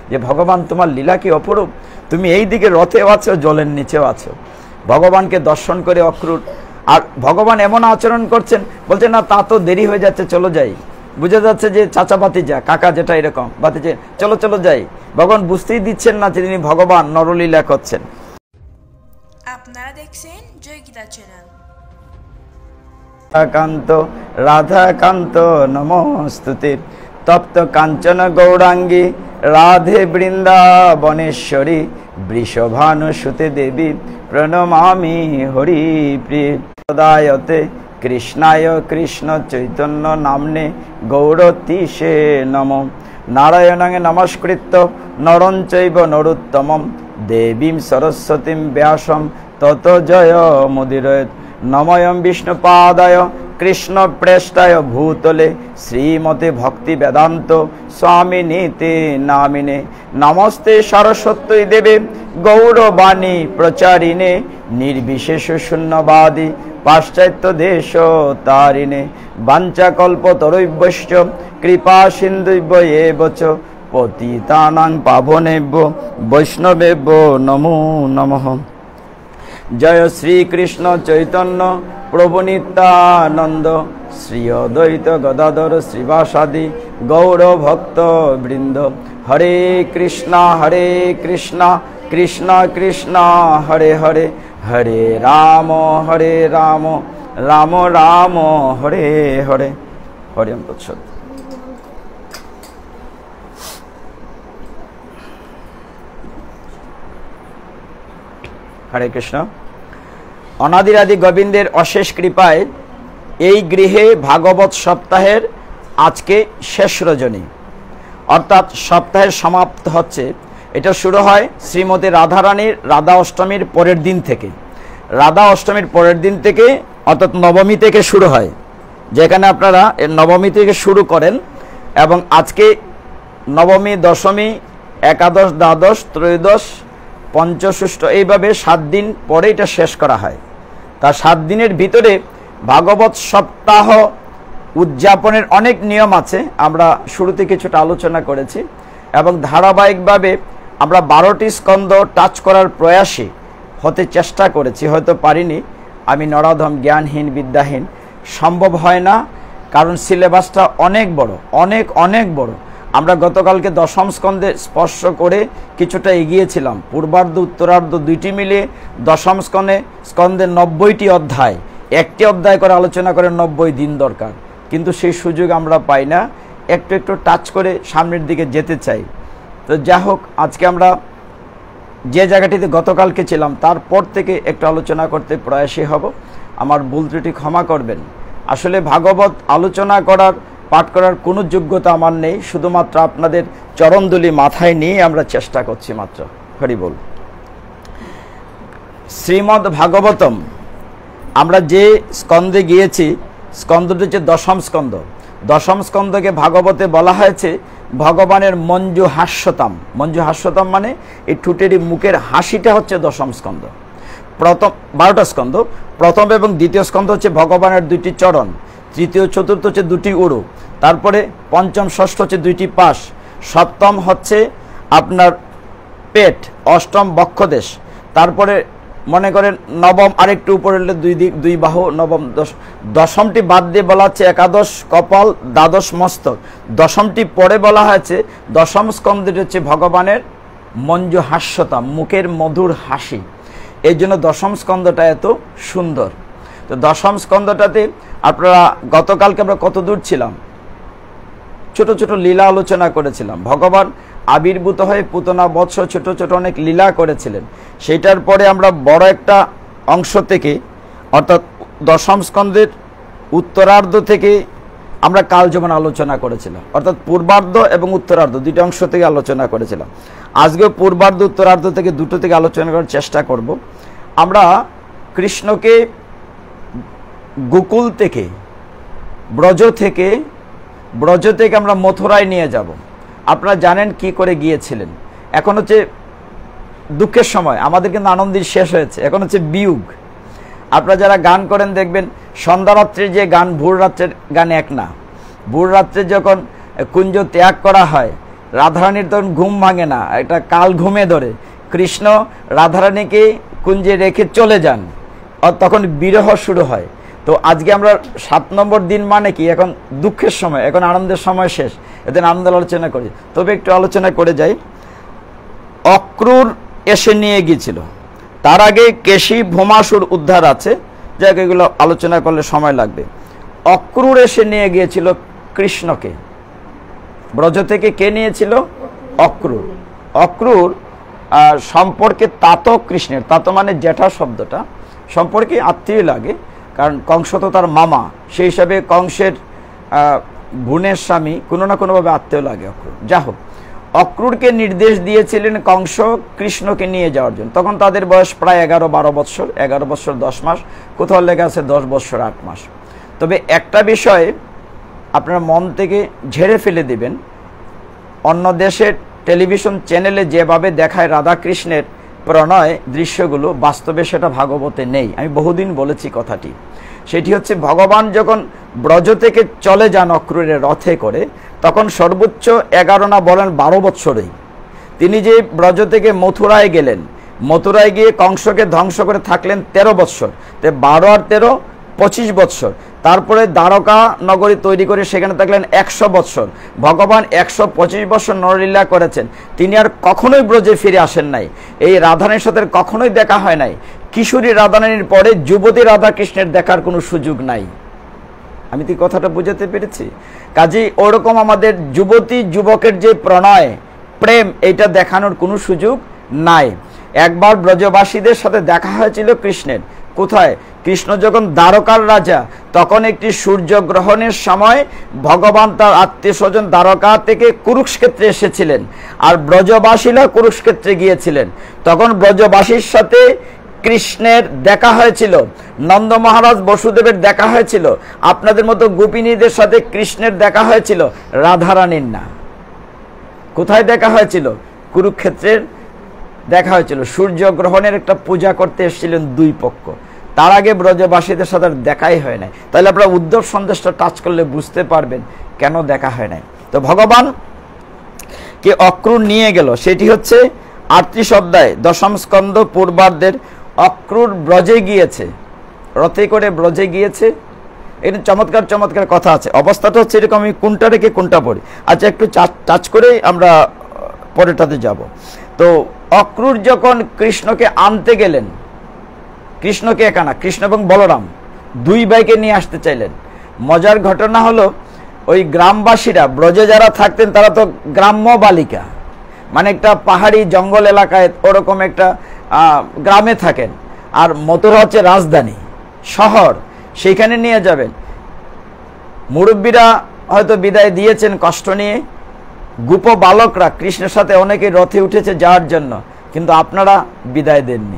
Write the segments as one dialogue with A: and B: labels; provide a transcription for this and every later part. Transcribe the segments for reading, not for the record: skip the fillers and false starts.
A: যে ভগবান তোমার লীলা কি অপরূপ, তুমি এই দিকে রথেও আছো, জলের নিচেও আছো। ভগবানকে দর্শন করে অক্রুর, আর ভগবান এমন আচরণ করছেন, বলছে না তা তো দেরি হয়ে যাচ্ছে, চলো যাই। বুঝে যাচ্ছে যে চাচা ভাতিজা, কাকা যেটা এরকম ভাতিজা, চলো চলো যাই। ভগবান বুঝতেই দিচ্ছেন না যে তিনি ভগবান নরলীলা করছেন।
B: আপনারা দেখছেন জয় গীতা চ্যানেল।
A: কান্ত রাধাকান্ত নমস্তুতে, তপ্ত কাঞ্চন গৌরাঙ্গী রাধে বৃন্দাবনেশ্বরী, বৃষভানুসুতে দেবী প্রণমামি হরিপ্রিয়ে। সদায়তে কৃষ্ণায় কৃষ্ণ চৈতন্য নাম্নে গৌরতীশে নম। নারায়ণং নমস্কৃত্য নরং চৈব নরোত্তমম, দেবীং সরস্বতীং ব্যাসং ততো জয় মুদিরয়েৎ। নময়ং বিষ্ণুপাদায় কৃষ্ণ প্রেষ্টায় ভূতলে, শ্রীমতে ভক্তি বেদান্ত স্বামিনীতে নামিনে। নমস্তে সরস্বতী দেবে গৌরবাণী প্রচারিণে, নির্বিশেষ শূন্যবাদী পাশ্চাত্য দেশ তারিণে। বাঞ্ছাকল্পতরুভ্যশ্চ কৃপা সিন্ধুভ্য এব চ, পতিতানাং পাবনেভ্যো বৈষ্ণবেভ্যো নমো নমঃ। জয় শ্রীকৃষ্ণ চৈতন্য প্রভু নিত্যানন্দ, শ্রী অদ্বৈত গদাধর শ্রীবাসাদি গৌর ভক্ত বৃন্দ। হরে কৃষ্ণ কৃষ্ণ কৃষ্ণ হরে হরে, হরে রাম রাম রাম হরে হরে। হরে ওম তৎসৎ। হরে কৃষ্ণ। অনাদিরাদি গোবিন্দের অশেষ কৃপায় এই গৃহে ভাগবত সপ্তাহের আজকে শেষ রজনী, অর্থাৎ সপ্তাহের সমাপ্ত হচ্ছে। এটা শুরু হয় শ্রীমতী রাধারানীর রাধা অষ্টমীর পরের দিন থেকে। রাধা অষ্টমীর পরের দিন থেকে অর্থাৎ নবমী থেকে শুরু হয়, যেখানে আপনারা নবমী থেকে শুরু করেন এবং আজকে নবমী, দশমী, একাদশ, দ্বাদশ, ত্রয়োদশ, পঞ্চষষ্ঠ, এইভাবে 7 দিন পরে এটা শেষ করা হয়। তার 7 দিনের ভিতরে ভাগবত সপ্তাহ উদযাপনের অনেক নিয়ম আছে, আমরা শুরুতে কিছুটা আলোচনা করেছি এবং ধারাবাহিকভাবে আমরা 12টি স্কন্ধ টাচ করার প্রয়াসে হতে চেষ্টা করেছি। হয়তো পারিনি, আমি নরাধম, জ্ঞানহীন, বিদ্যাহীন, সম্ভব হয় না, কারণ সিলেবাসটা অনেক বড়, অনেক বড়। আমরা গতকালকে দশম স্কন্ধে স্পর্শ করে কিছুটা এগিয়েছিলাম, পূর্বার্ধ উত্তরার্ধ দুইটি মিলে দশম স্কন্ধে 90টি অধ্যায়, একটি অধ্যায় করে আলোচনা করে 90 দিন দরকার, কিন্তু সেই সুযোগ আমরা পাই না। একটু টাচ করে সামনের দিকে যেতে চাই। তো যা হোক, আজকে আমরা যে জায়গাটিতে গতকালকে ছিলাম তারপর থেকে একটু আলোচনা করতে প্রয়াসী হব। আমার ভুল ত্রুটি ক্ষমা করবেন। আসলে ভাগবত আলোচনা করার, পাঠ করার কোনো যোগ্যতা আমার নেই, শুধুমাত্র আপনাদের চরণধুলি মাথায় নিয়ে আমরা চেষ্টা করছি মাত্র। হরি বল। শ্রীমদ্ ভাগবতম আমরা যে স্কন্ধে গিয়েছি, স্কন্ধটি হচ্ছে দশম স্কন্ধ। দশম স্কন্ধকে ভাগবতে বলা হয়েছে ভগবানের মঞ্জু হাস্যতাম। মঞ্জু হাস্যতাম মানে এই ঠুটেরি মুখের হাসিটা হচ্ছে দশম স্কন্ধ। প্রথম 12টা স্কন্ধ, প্রথম এবং দ্বিতীয় স্কন্ধ হচ্ছে ভগবানের 2টি চরণ, তৃতীয় চতুর্থ হচ্ছে 2টি উড়ু, তারপরে পঞ্চম ষষ্ঠ হচ্ছে 2টি পাশ, সপ্তম হচ্ছে আপনার পেট, অষ্টম বক্ষদেশ, তারপরে মনে করেন নবম আরেকটু উপরে 2 দিক 2 বাহু, নবম দশমটি বাদ দিয়ে বলা হচ্ছে একাদশ কপাল, দ্বাদশ মস্তক। দশমটি পরে বলা হয়েছে দশম স্কন্ধটি হচ্ছে ভগবানের মঞ্জু হাস্যতা, মুখের মধুর হাসি। এই জন্য দশম স্কন্ধটা এত সুন্দর। তো দশম স্কন্ধটাতে আপনারা গতকালকে আমরা কত দূর ছিলাম, ছোট ছোট লীলা আলোচনা করেছিলাম। ভগবান আবির্ভূত হয়ে পুতনা বৎস ছোট ছোট অনেক লীলা করেছিলেন। সেইটার পরে আমরা বড় একটা অংশ থেকে, অর্থাৎ দশম স্কন্ধের উত্তরার্ধ থেকে আমরা কাল যেমন আলোচনা করেছিলাম, অর্থাৎ পূর্বার্ধ এবং উত্তরার্ধ 2টি অংশ থেকে আলোচনা করেছিলাম। আজকেও পূর্বার্ধ উত্তরার্ধ থেকে 2টো থেকে আলোচনা করার চেষ্টা করব। আমরা কৃষ্ণকে গোকুল থেকে, ব্রজ থেকে আমরা মথুরায় নিয়ে যাব। আপনারা জানেন কি করে গিয়েছিলেন। এখন হচ্ছে দুঃখের সময়, আমাদের কিন্তু আনন্দের শেষ হয়েছে, এখন হচ্ছে বিয়োগ। আপনারা যারা গান করেন দেখবেন সন্ধ্যারাত্রির যে গান ভোর রাত্রের গান এক না। ভোর রাত্রে যখন কুঞ্জ ত্যাগ করা হয়, রাধারানীর তখন ঘুম ভাঙে না, একটা কাল ঘুমে ধরে। কৃষ্ণ রাধারানীকে কুঞ্জে রেখে চলে যান, আর তখন বিরহ শুরু হয়। তো আজকে আমরা 7 নম্বর দিন মানে কি, এখন দুঃখের সময়, এখন আনন্দের সময় শেষ, এদিন আনন্দ আলোচনা করি। তবে একটু আলোচনা করে যাই। অক্রূর এসে নিয়ে গিয়েছিল, তার আগে কেশী ভোমাসুর উদ্ধার আছে, যাকে এগুলো আলোচনা করলে সময় লাগবে। অক্রূর এসে নিয়ে গিয়েছিল কৃষ্ণকে, ব্রজ থেকে কে নিয়েছিল? অক্রূর। অক্রূর সম্পর্কে তাত কৃষ্ণের, তাত মানে জ্যাঠা শব্দটা, সম্পর্কে আত্মীয় লাগে, কারণ কংস তো তার মামা, সেই হিসাবে কংসের বোনের স্বামী কোনো না কোনোভাবে আত্মীয় লাগে অক্রূর। যা হোক, অক্রূরকে নির্দেশ দিয়েছিলেন কংস কৃষ্ণকে নিয়ে যাওয়ার জন্য। তখন তাদের বয়স প্রায় 11-12 বৎসর, 11 বৎসর 10 মাস, কোথাও লেখা আছে 10 বৎসর 8 মাস। তবে একটা বিষয়ে আপনারা মন থেকে ঝেড়ে ফেলে দিবেন, অন্য দেশের টেলিভিশন চ্যানেলে যেভাবে দেখায় রাধাকৃষ্ণের প্রণয় দৃশ্যগুলো, বাস্তবে সেটা ভাগবতে নেই। আমি বহুদিন বলেছি কথাটি। সেটি হচ্ছে, ভগবান যখন ব্রজ থেকে চলে যান অক্রূরের রথে করে, তখন সর্বোচ্চ 11 না বলেন 12 বৎসরেই। তিনি যে ব্রজ থেকে মথুরায় গেলেন, মথুরায় গিয়ে কংসকে ধ্বংস করে থাকলেন 13 বৎসর, 12 আর 13 25 বৎসর। তারপরে দ্বারকা নগরী তৈরি করে সেখানে থাকলেন 100 বৎসর। ভগবান 125 বৎসর নরলীলা করেছেন, তিনি আর কখনোই ব্রজে ফিরে আসেন নাই। এই রাধারানীর সাথে কখনোই দেখা হয় নাই। কিশোরী রাধারানীর পরে যুবতী রাধাকৃষ্ণের দেখার কোনো সুযোগ নাই। আমি তো কথাটা বুঝাতে পেরেছি? কাজেই ওরকম আমাদের যুবতী যুবকের যে প্রণয় প্রেম, এইটা দেখানোর কোনো সুযোগ নাই। একবার ব্রজবাসীদের সাথে দেখা হয়েছিল কৃষ্ণের। কোথায়? কৃষ্ণ যখন দ্বারকার রাজা, তখন একটি সূর্যগ্রহণের সময় ভগবান তার আত্মীয় স্বজন দ্বারকা থেকে কুরুক্ষেত্রে এসেছিলেন, আর ব্রজবাসীরা কুরুক্ষেত্রে গিয়েছিলেন। তখন ব্রজবাসীর সাথে কৃষ্ণের দেখা হয়েছিল, নন্দ মহারাজ বসুদেবের দেখা হয়েছিল, আপনাদের মতো গোপিনীদের সাথে কৃষ্ণের দেখা হয়েছিল, রাধারানীর না। কোথায় দেখা হয়েছিল? কুরুক্ষেত্রের দেখা হয়েছিল। সূর্যগ্রহণের একটা পূজা করতে এসেছিলেন দুই পক্ষ, তার আগে ব্রজবাসীদের সাথে দেখাই হয় নাই। তাহলে আপনারা উদ্ধব সন্দেশটা টাচ করলে বুঝতে পারবেন কেন দেখা হয় নাই। তো ভগবান কে অক্রূর নিয়ে গেল, সেটি হচ্ছে 38 অধ্যায় 10ম স্কন্ধ পূর্বার্ধের। অক্রূর ব্রজে গিয়েছে, রথে করে ব্রজে গিয়েছে। এর চমৎকার চমৎকার কথা আছে। অবস্থাটা হচ্ছে এরকম, আমি কোনটা রেখে কোনটা পড়ি। আচ্ছা, একটু টাচ করে আমরা পরেরটাতে যাব। তো অক্রূর যখন কৃষ্ণকে আনতে গেলেন, কৃষ্ণকে একা না, কৃষ্ণ এবং বলরাম দুই ভাইকে নিয়ে আসতে চাইলেন। মজার ঘটনা হলো, ওই গ্রামবাসীরা, ব্রজে যারা থাকতেন তারা তো গ্রাম্য বালিকা, মানে একটা পাহাড়ি জঙ্গল এলাকায় ওরকম একটা গ্রামে থাকেন, আর মথুরা হচ্ছে রাজধানী শহর, সেইখানে নিয়ে যাবেন। মুরব্বীরা হয়তো বিদায় দিয়েছেন কষ্ট নিয়ে, গোপ বালকরা কৃষ্ণের সাথে অনেকে রথে উঠেছে যাওয়ার জন্য, কিন্তু আপনারা বিদায় দেননি।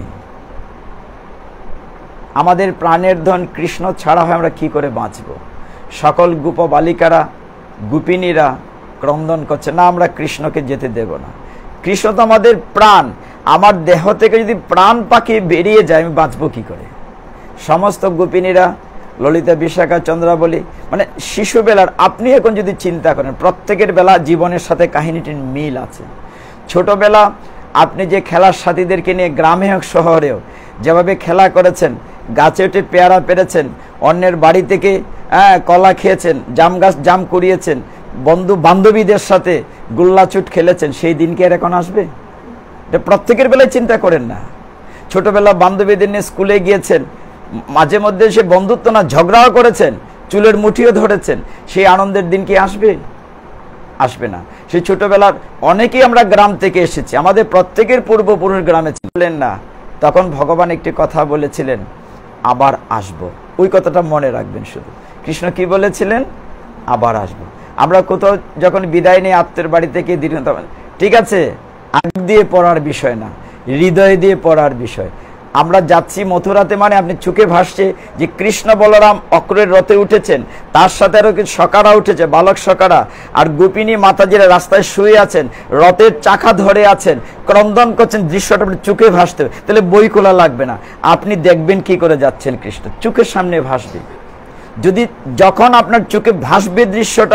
A: আমাদের প্রাণের ধন কৃষ্ণ ছাড়া হয় আমরা কি করে বাঁচব? সকল গোপ বালিকারা, গোপিনীরা ক্রন্দন করছে, না আমরা কৃষ্ণকে যেতে দেব না। কৃষ্ণ তো আমাদের প্রাণ, আমার দেহ থেকে যদি প্রাণ পাখি বেরিয়ে যায় আমি বাঁচবো কি করে? সমস্ত গোপিনীরা, ললিতা, বিশাখা, চন্দ্রাবলী, মানে শিশুবেলার, আপনি এখন যদি চিন্তা করেন, প্রত্যেকের বেলা জীবনের সাথে কাহিনীটির মিল আছে। ছোটবেলা আপনি যে খেলার সাথীদেরকে নিয়ে গ্রামে হোক শহরেও যেভাবে খেলা করেছেন, গাছে উঠে পেয়ারা পেরেছেন, অন্যের বাড়ি থেকে কলা খেয়েছেন, জাম গাছ জাম কুড়িয়েছেন, বন্ধু বান্ধবীদের সাথে গোল্লাচুট খেলেছেন, সেই দিন কি আর এখন আসবে? এটা প্রত্যেকের বেলায় চিন্তা করেন না। ছোটবেলা বান্ধবীদের নিয়ে স্কুলে গিয়েছেন, মাঝে মধ্যে সে বন্ধুত্ব না ঝগড়াও করেছেন, চুলের মুঠিও ধরেছেন, সেই আনন্দের দিন কি আসবে? আসবে না। সেই ছোটবেলার অনেকেই আমরা গ্রাম থেকে এসেছি, আমাদের প্রত্যেকের পূর্বপুরুষ গ্রামে ছিলেন না। তখন ভগবান একটি কথা বলেছিলেন, আবার আসব। ওই কথাটা মনে রাখবেন শুধু। কৃষ্ণ কি বলেছিলেন? আবার আসব। আমরা কোথাও যখন বিদায় নিয়ে আত্মের বাড়ি থেকে দীর্ঘ, ঠিক আছে, আগ দিয়ে পড়ার বিষয় না, হৃদয় দিয়ে পড়ার বিষয়। আমরা যাচ্ছি মথুরাতে, মানে আপনি চোখে ভাসছে যে কৃষ্ণ বলরাম অক্রূরের রথে উঠেছেন, তার সাথে আরো কিছু সকারা উঠেছে, বালক সকারা, আর গোপিনী মাতাজিরা রাস্তায় শুয়ে আছেন, রথের চাকা ধরে আছেন, ক্রন্দন করছেন, দৃশ্যটা আপনি চোখে ভাসতে হবে। তাহলে বই খোলা লাগবে না, আপনি দেখবেন কি করে যাচ্ছেন কৃষ্ণ, চোখের সামনে ভাসবে। যদি যখন আপনার চোখে ভাসবে দৃশ্যটা,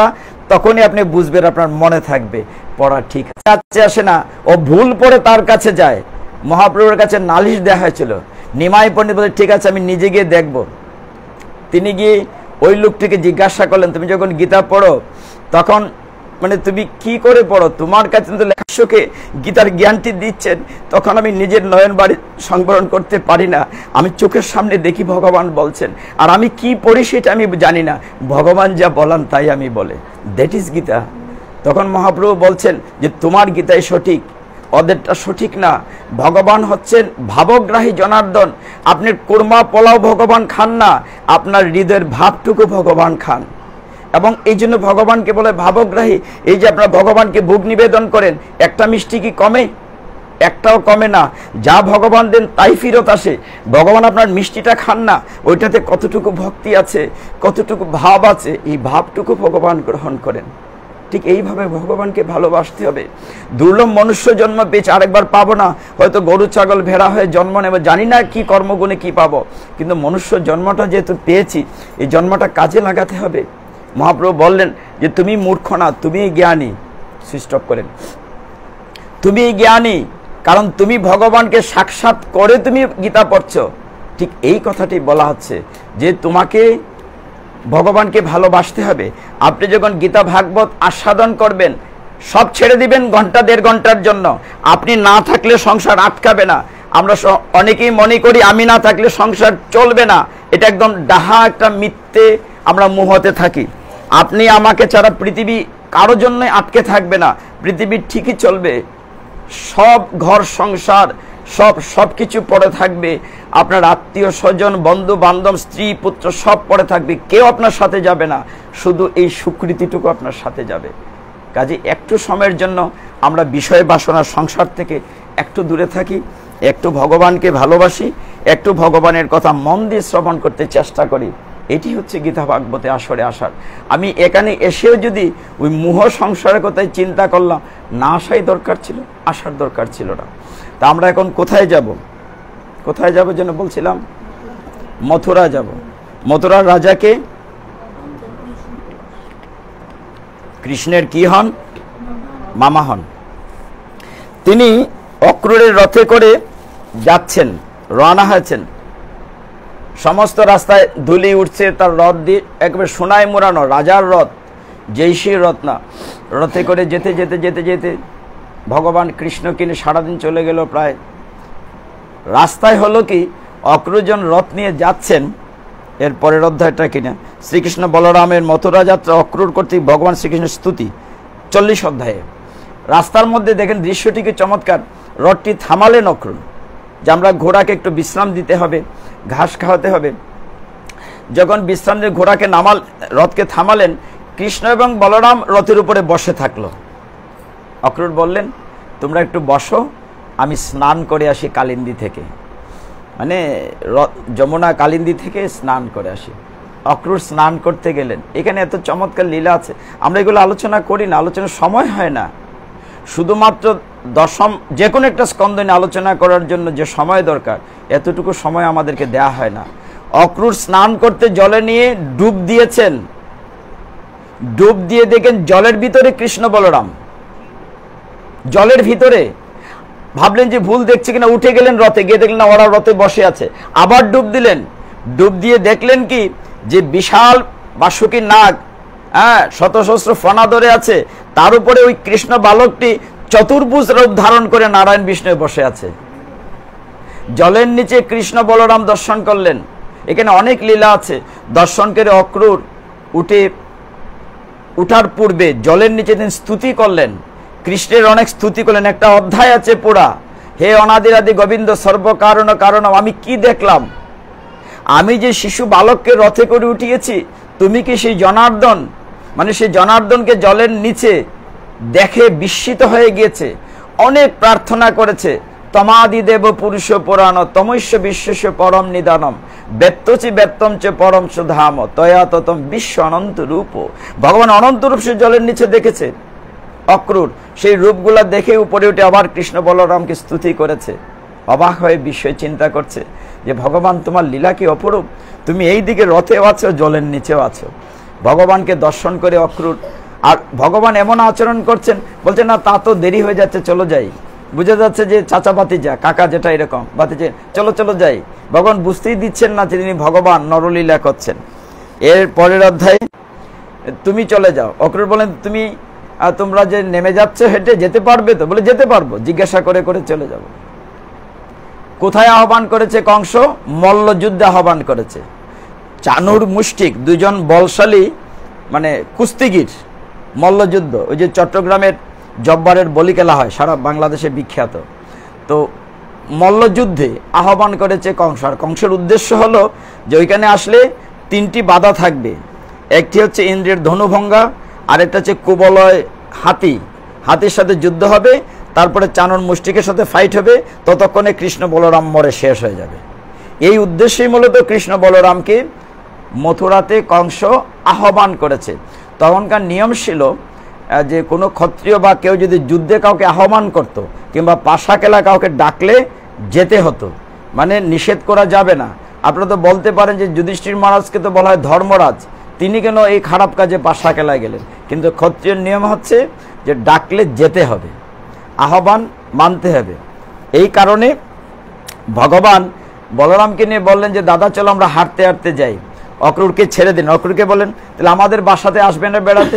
A: তখনই আপনি বুঝবেন, আপনার মনে থাকবে পড়া ঠিক আছে। আসে না, ও ভুল পড়ে তার কাছে যায়। মহাপ্রভুর কাছে নালিশ দেওয়া হয়েছিল। নিমাই পণ্ডিত বলে, ঠিক আছে আমি নিজে গিয়ে দেখব। তিনি গিয়ে ওই লোকটিকে জিজ্ঞাসা করলেন, তুমি যখন গীতা পড়ো তখন মানে তুমি কি করে পড়ো? তোমার কাছে তো লেখককে গীতার জ্ঞানটি দিচ্ছেন, তখন আমি নিজের নয়ন বাড়ি সংবরণ করতে পারি না। আমি চোখের সামনে দেখি ভগবান বলছেন, আর আমি কি পড়ি সেটা আমি জানি না, ভগবান যা বলান তাই আমি বলে, দ্যাট ইজ গীতা। তখন মহাপ্রভু বলছেন যে তোমার গীতাই সঠিক, ওদেরটা সঠিক না। ভগবান হচ্ছেন ভাবগ্রাহী জনার্দন। আপনি কুরমা পোলাও ভগবান খান না, আপনার হৃদয়ের ভাবটুকু ভগবান খান। এবং এই জন্য ভগবানকে বলে ভাবগ্রাহী। এই যে আপনারা ভগবানকে ভোগ নিবেদন করেন, একটা মিষ্টি কি কমে? একটাও কমে না। যা ভগবান দেন তাই ফিরত আসে। ভগবান আপনার মিষ্টিটা খান না, ওইটাতে কতটুকু ভক্তি আছে, কতটুকু ভাব আছে, এই ভাবটুকু ভগবান গ্রহণ করেন। ঠিক এইভাবে ভগবানকে ভালোবাসতে হবে। দুর্লভ মনুষ্য জন্ম পেয়েছে, আরেকবার পাবো না। হয়তো গরু ছাগল ভেড়া হয়ে জন্ম নেব, জানি না কি কর্মগুণে কি পাবো, কিন্তু মনুষ্য জন্মটা যেহেতু পেয়েছি, এই জন্মটা কাজে লাগাতে হবে। মহাপ্রভু বললেন যে তুমি মূর্খ না, তুমি জ্ঞানী। সুইচ অফ করেন। তুমি জ্ঞানী, কারণ তুমি ভগবানকে সাক্ষাৎ করে তুমি গীতা পড়ছো। ঠিক এই কথাটি বলা হচ্ছে যে তোমাকে ভগবানকে ভালোবাসতে হবে। আপনি যখন গীতা ভাগবত আস্বাদন করবেন, সব ছেড়ে দিবেন ঘন্টা দেড় ঘন্টার জন্য। আপনি না থাকলে সংসার আটকাবে না। আমরা অনেকেই মনে করি আমি না থাকলে সংসার চলবে না। এটা একদম ডাহা একটা মিথ্যে, আমরা মোহতে থাকি। আপনি আমাকে ছাড়া পৃথিবী কারোর জন্য আটকে থাকবে না, পৃথিবী ঠিকই চলবে। সব ঘর সংসার সব কিছু পড়ে থাকবে। আপনার আত্মীয় স্বজন বন্ধু বান্ধব স্ত্রী পুত্র সব পড়ে থাকবে, কেউ আপনার সাথে যাবে না, শুধু এই স্বীকৃতিটুকু আপনার সাথে যাবে। কাজে একটু সময়ের জন্য আমরা বিষয় বাসনা সংসার থেকে একটু দূরে থাকি, একটু ভগবানকে ভালোবাসি, একটু ভগবানের কথা মন দিয়ে শ্রবণ করতে চেষ্টা করি। এটি হচ্ছে গীতা ভাগবতে আসরে আসার। আমি এখানে এসেও যদি ওই মোহ সংসারের কথাই চিন্তা করলাম, না আসাই দরকার ছিল, আসার দরকার ছিল না। তা আমরা এখন কোথায় যাব? কোথায় যাব যেন বলছিলাম? মথুরা যাব। মথুরার রাজাকে কৃষ্ণের কি হন? মামা হন। তিনি অক্রূরের রথে করে যাচ্ছেন, রওনা হয়েছেন। সমস্ত রাস্তায় ধুলি উঠছে, তার রথ দিয়ে একেবারে সোনায় মোড়ানো রাজার রথ, জয়সির রথ না। রথে করে যেতে যেতে যেতে যেতে ভগবান কৃষ্ণ কিনে সারাদিন চলে গেল প্রায়। রাস্তায় হলো কি, অক্রূরজন রথ নিয়ে যাচ্ছেন। এর পরের অধ্যায়টা কিনা শ্রীকৃষ্ণ বলরামের মথুরা যাত্রা অক্রূর কর্তৃক ভগবান শ্রীকৃষ্ণের স্তুতি 40 অধ্যায়ে। রাস্তার মধ্যে দেখেন দৃশ্যটিকে চমৎকার। রথটি থামালেন অক্রূর, যে আমরা ঘোড়াকে একটু বিশ্রাম দিতে হবে, ঘাস খাওয়াতে হবে। যখন বিশ্রাম দিয়ে ঘোড়াকে রথকে থামালেন, কৃষ্ণ এবং বলরাম রথের উপরে বসে থাকলো। অক্রূর বললেন, তোমরা একটু বসো, আমি স্নান করে আসি কালিন্দী থেকে, মানে যমুনা কালিন্দী থেকে স্নান করে আসি। অক্রূর স্নান করতে গেলেন। এখানে এত চমৎকার লীলা আছে, আমরা এগুলো আলোচনা করি না, আলোচনার সময় হয় না। শুধুমাত্র দশম যে কোনো একটা স্কন্ধ নিয়ে আলোচনা করার জন্য যে সময় দরকার, এতটুকু সময় আমাদেরকে দেয়া হয় না। অক্রূর স্নান করতে জলে নিয়ে ডুব দিয়েছেন। ডুব দিয়ে দেখেন জলের ভিতরে কৃষ্ণ বলরাম, জলের ভিতরে। ভাবলেন যে ভুল দেখছে কিনা, উঠে গেলেন রথে, গিয়ে দেখলেন না ওরা রথে বসে আছে। আবার ডুব দিলেন। ডুব দিয়ে দেখলেন কি, যে বিশাল বাসুকী নাগ, শত সহস্র ফনা ধরে আছে, তার উপরে ওই কৃষ্ণ বালকটি চতুর্ভুজ রূপ ধারণ করে নারায়ণ বিষ্ণু বসে আছে। জলের নিচে কৃষ্ণ বলরাম দর্শন করলেন। এখানে অনেক লীলা আছে। দর্শন করে অক্রূর উঠার পূর্বে জলের নিচে তিনি স্তুতি করলেন, কৃষ্ণের অনেক স্তুতি করলেন। একটা অধ্যায় আছে পুরা, হে অনাদিরাদি গোবিন্দ সর্বকারণ কারণম। আমি কি দেখলাম? আমি যে শিশু বালককে রথে করে উঠিয়েছি, তুমি কি সেই জনার্দন? মানে সেই জনার্দনকে জলের নিচে দেখে বিস্মিত হয়ে গিয়েছে। অনেক প্রার্থনা করেছে, তমাদি দেব পুরুষ পুরাণ তমস্য বিশ্বস্য পরম নিদানম ব্যত্তচি ব্যত্তম চ পরম সুধাম তয়া ততম বিশ্ব অনন্ত রূপ। ভগবান অনন্ত রূপ সে জলের নিচে দেখেছে। অক্রূর সেই রূপগুলা দেখে উপরে উঠে আবার কৃষ্ণ বলরামকে স্তুতি করেছে। অবাক হয়ে বিষয় চিন্তা করছে যে ভগবান তোমার লীলা কি অপরূপ, তুমি এই দিকে রথেও আছো, জলের নিচেও আছো। ভগবানকে দর্শন করে অক্রূর আর ভগবান এমন আচরণ করছেন, বলছেন না তা তো দেরি হয়ে যাচ্ছে, চলো যাই। বুঝে যাচ্ছে যে চাচা ভাতিজা, কাকা যেটা এরকম ভাতিজা, চলো চলো যাই। ভগবান বুঝতেই দিচ্ছেন না যে তিনি ভগবান নরলীলা করছেন। এর পরের অধ্যায়ে তুমি চলে যাও। অক্রূর বলেন তোমরা যে নেমে যাচ্ছ হেঁটে যেতে পারবে তো? বলে যেতে পারবো। জিজ্ঞাসা করে করে চলে যাব। কোথায় আহ্বান করেছে কংস? মল্লযুদ্ধে আহ্বান করেছে। চানুর মুষ্টিক, দুজন বলশালী মানে কুস্তিগির, মল্লযুদ্ধ। ওই যে চট্টগ্রামের জব্বারের বলি খেলা হয়, সারা বাংলাদেশে বিখ্যাত। তো মল্লযুদ্ধে আহ্বান করেছে কংস। আর কংসের উদ্দেশ্য হলো যে ওইখানে আসলে 3টি বাধা থাকবে। একটি হচ্ছে ইন্দ্রের ধনুভঙ্গা, আরেকটা হচ্ছে কুবলয় হাতি, হাতির সাথে যুদ্ধ হবে, তারপরে চানুর মুষ্টিকের সাথে ফাইট হবে, ততক্ষণে কৃষ্ণ বলরাম মরে শেষ হয়ে যাবে। এই উদ্দেশ্যেই মূলত কৃষ্ণ বলরামকে মথুরাতে কংস আহ্বান করেছে। তখনকার নিয়ম ছিল যে কোনো ক্ষত্রিয় বা কেউ যদি যুদ্ধে কাউকে আহ্বান করত কিংবা পাশা খেলা কাউকে ডাকলে যেতে হতো, মানে নিষেধ করা যাবে না। আপনারা তো বলতে পারেন যে যুধিষ্ঠির মহারাজকে তো বলা হয় ধর্মরাজ, তিনি কেন এই খারাপ কাজে পাশা খেলায় গেলেন? কিন্তু ক্ষত্রিয়ের নিয়ম হচ্ছে যে ডাকলে যেতে হবে, আহ্বান মানতে হবে। এই কারণে ভগবান বলরামকে নিয়ে বললেন যে দাদা চলো আমরা হাঁটতে হাঁটতে যাই। অক্রূরকে ছেড়ে দিন। অক্রূরকে বলেন তাহলে আমাদের বাসাতে আসবে না বেড়াতে?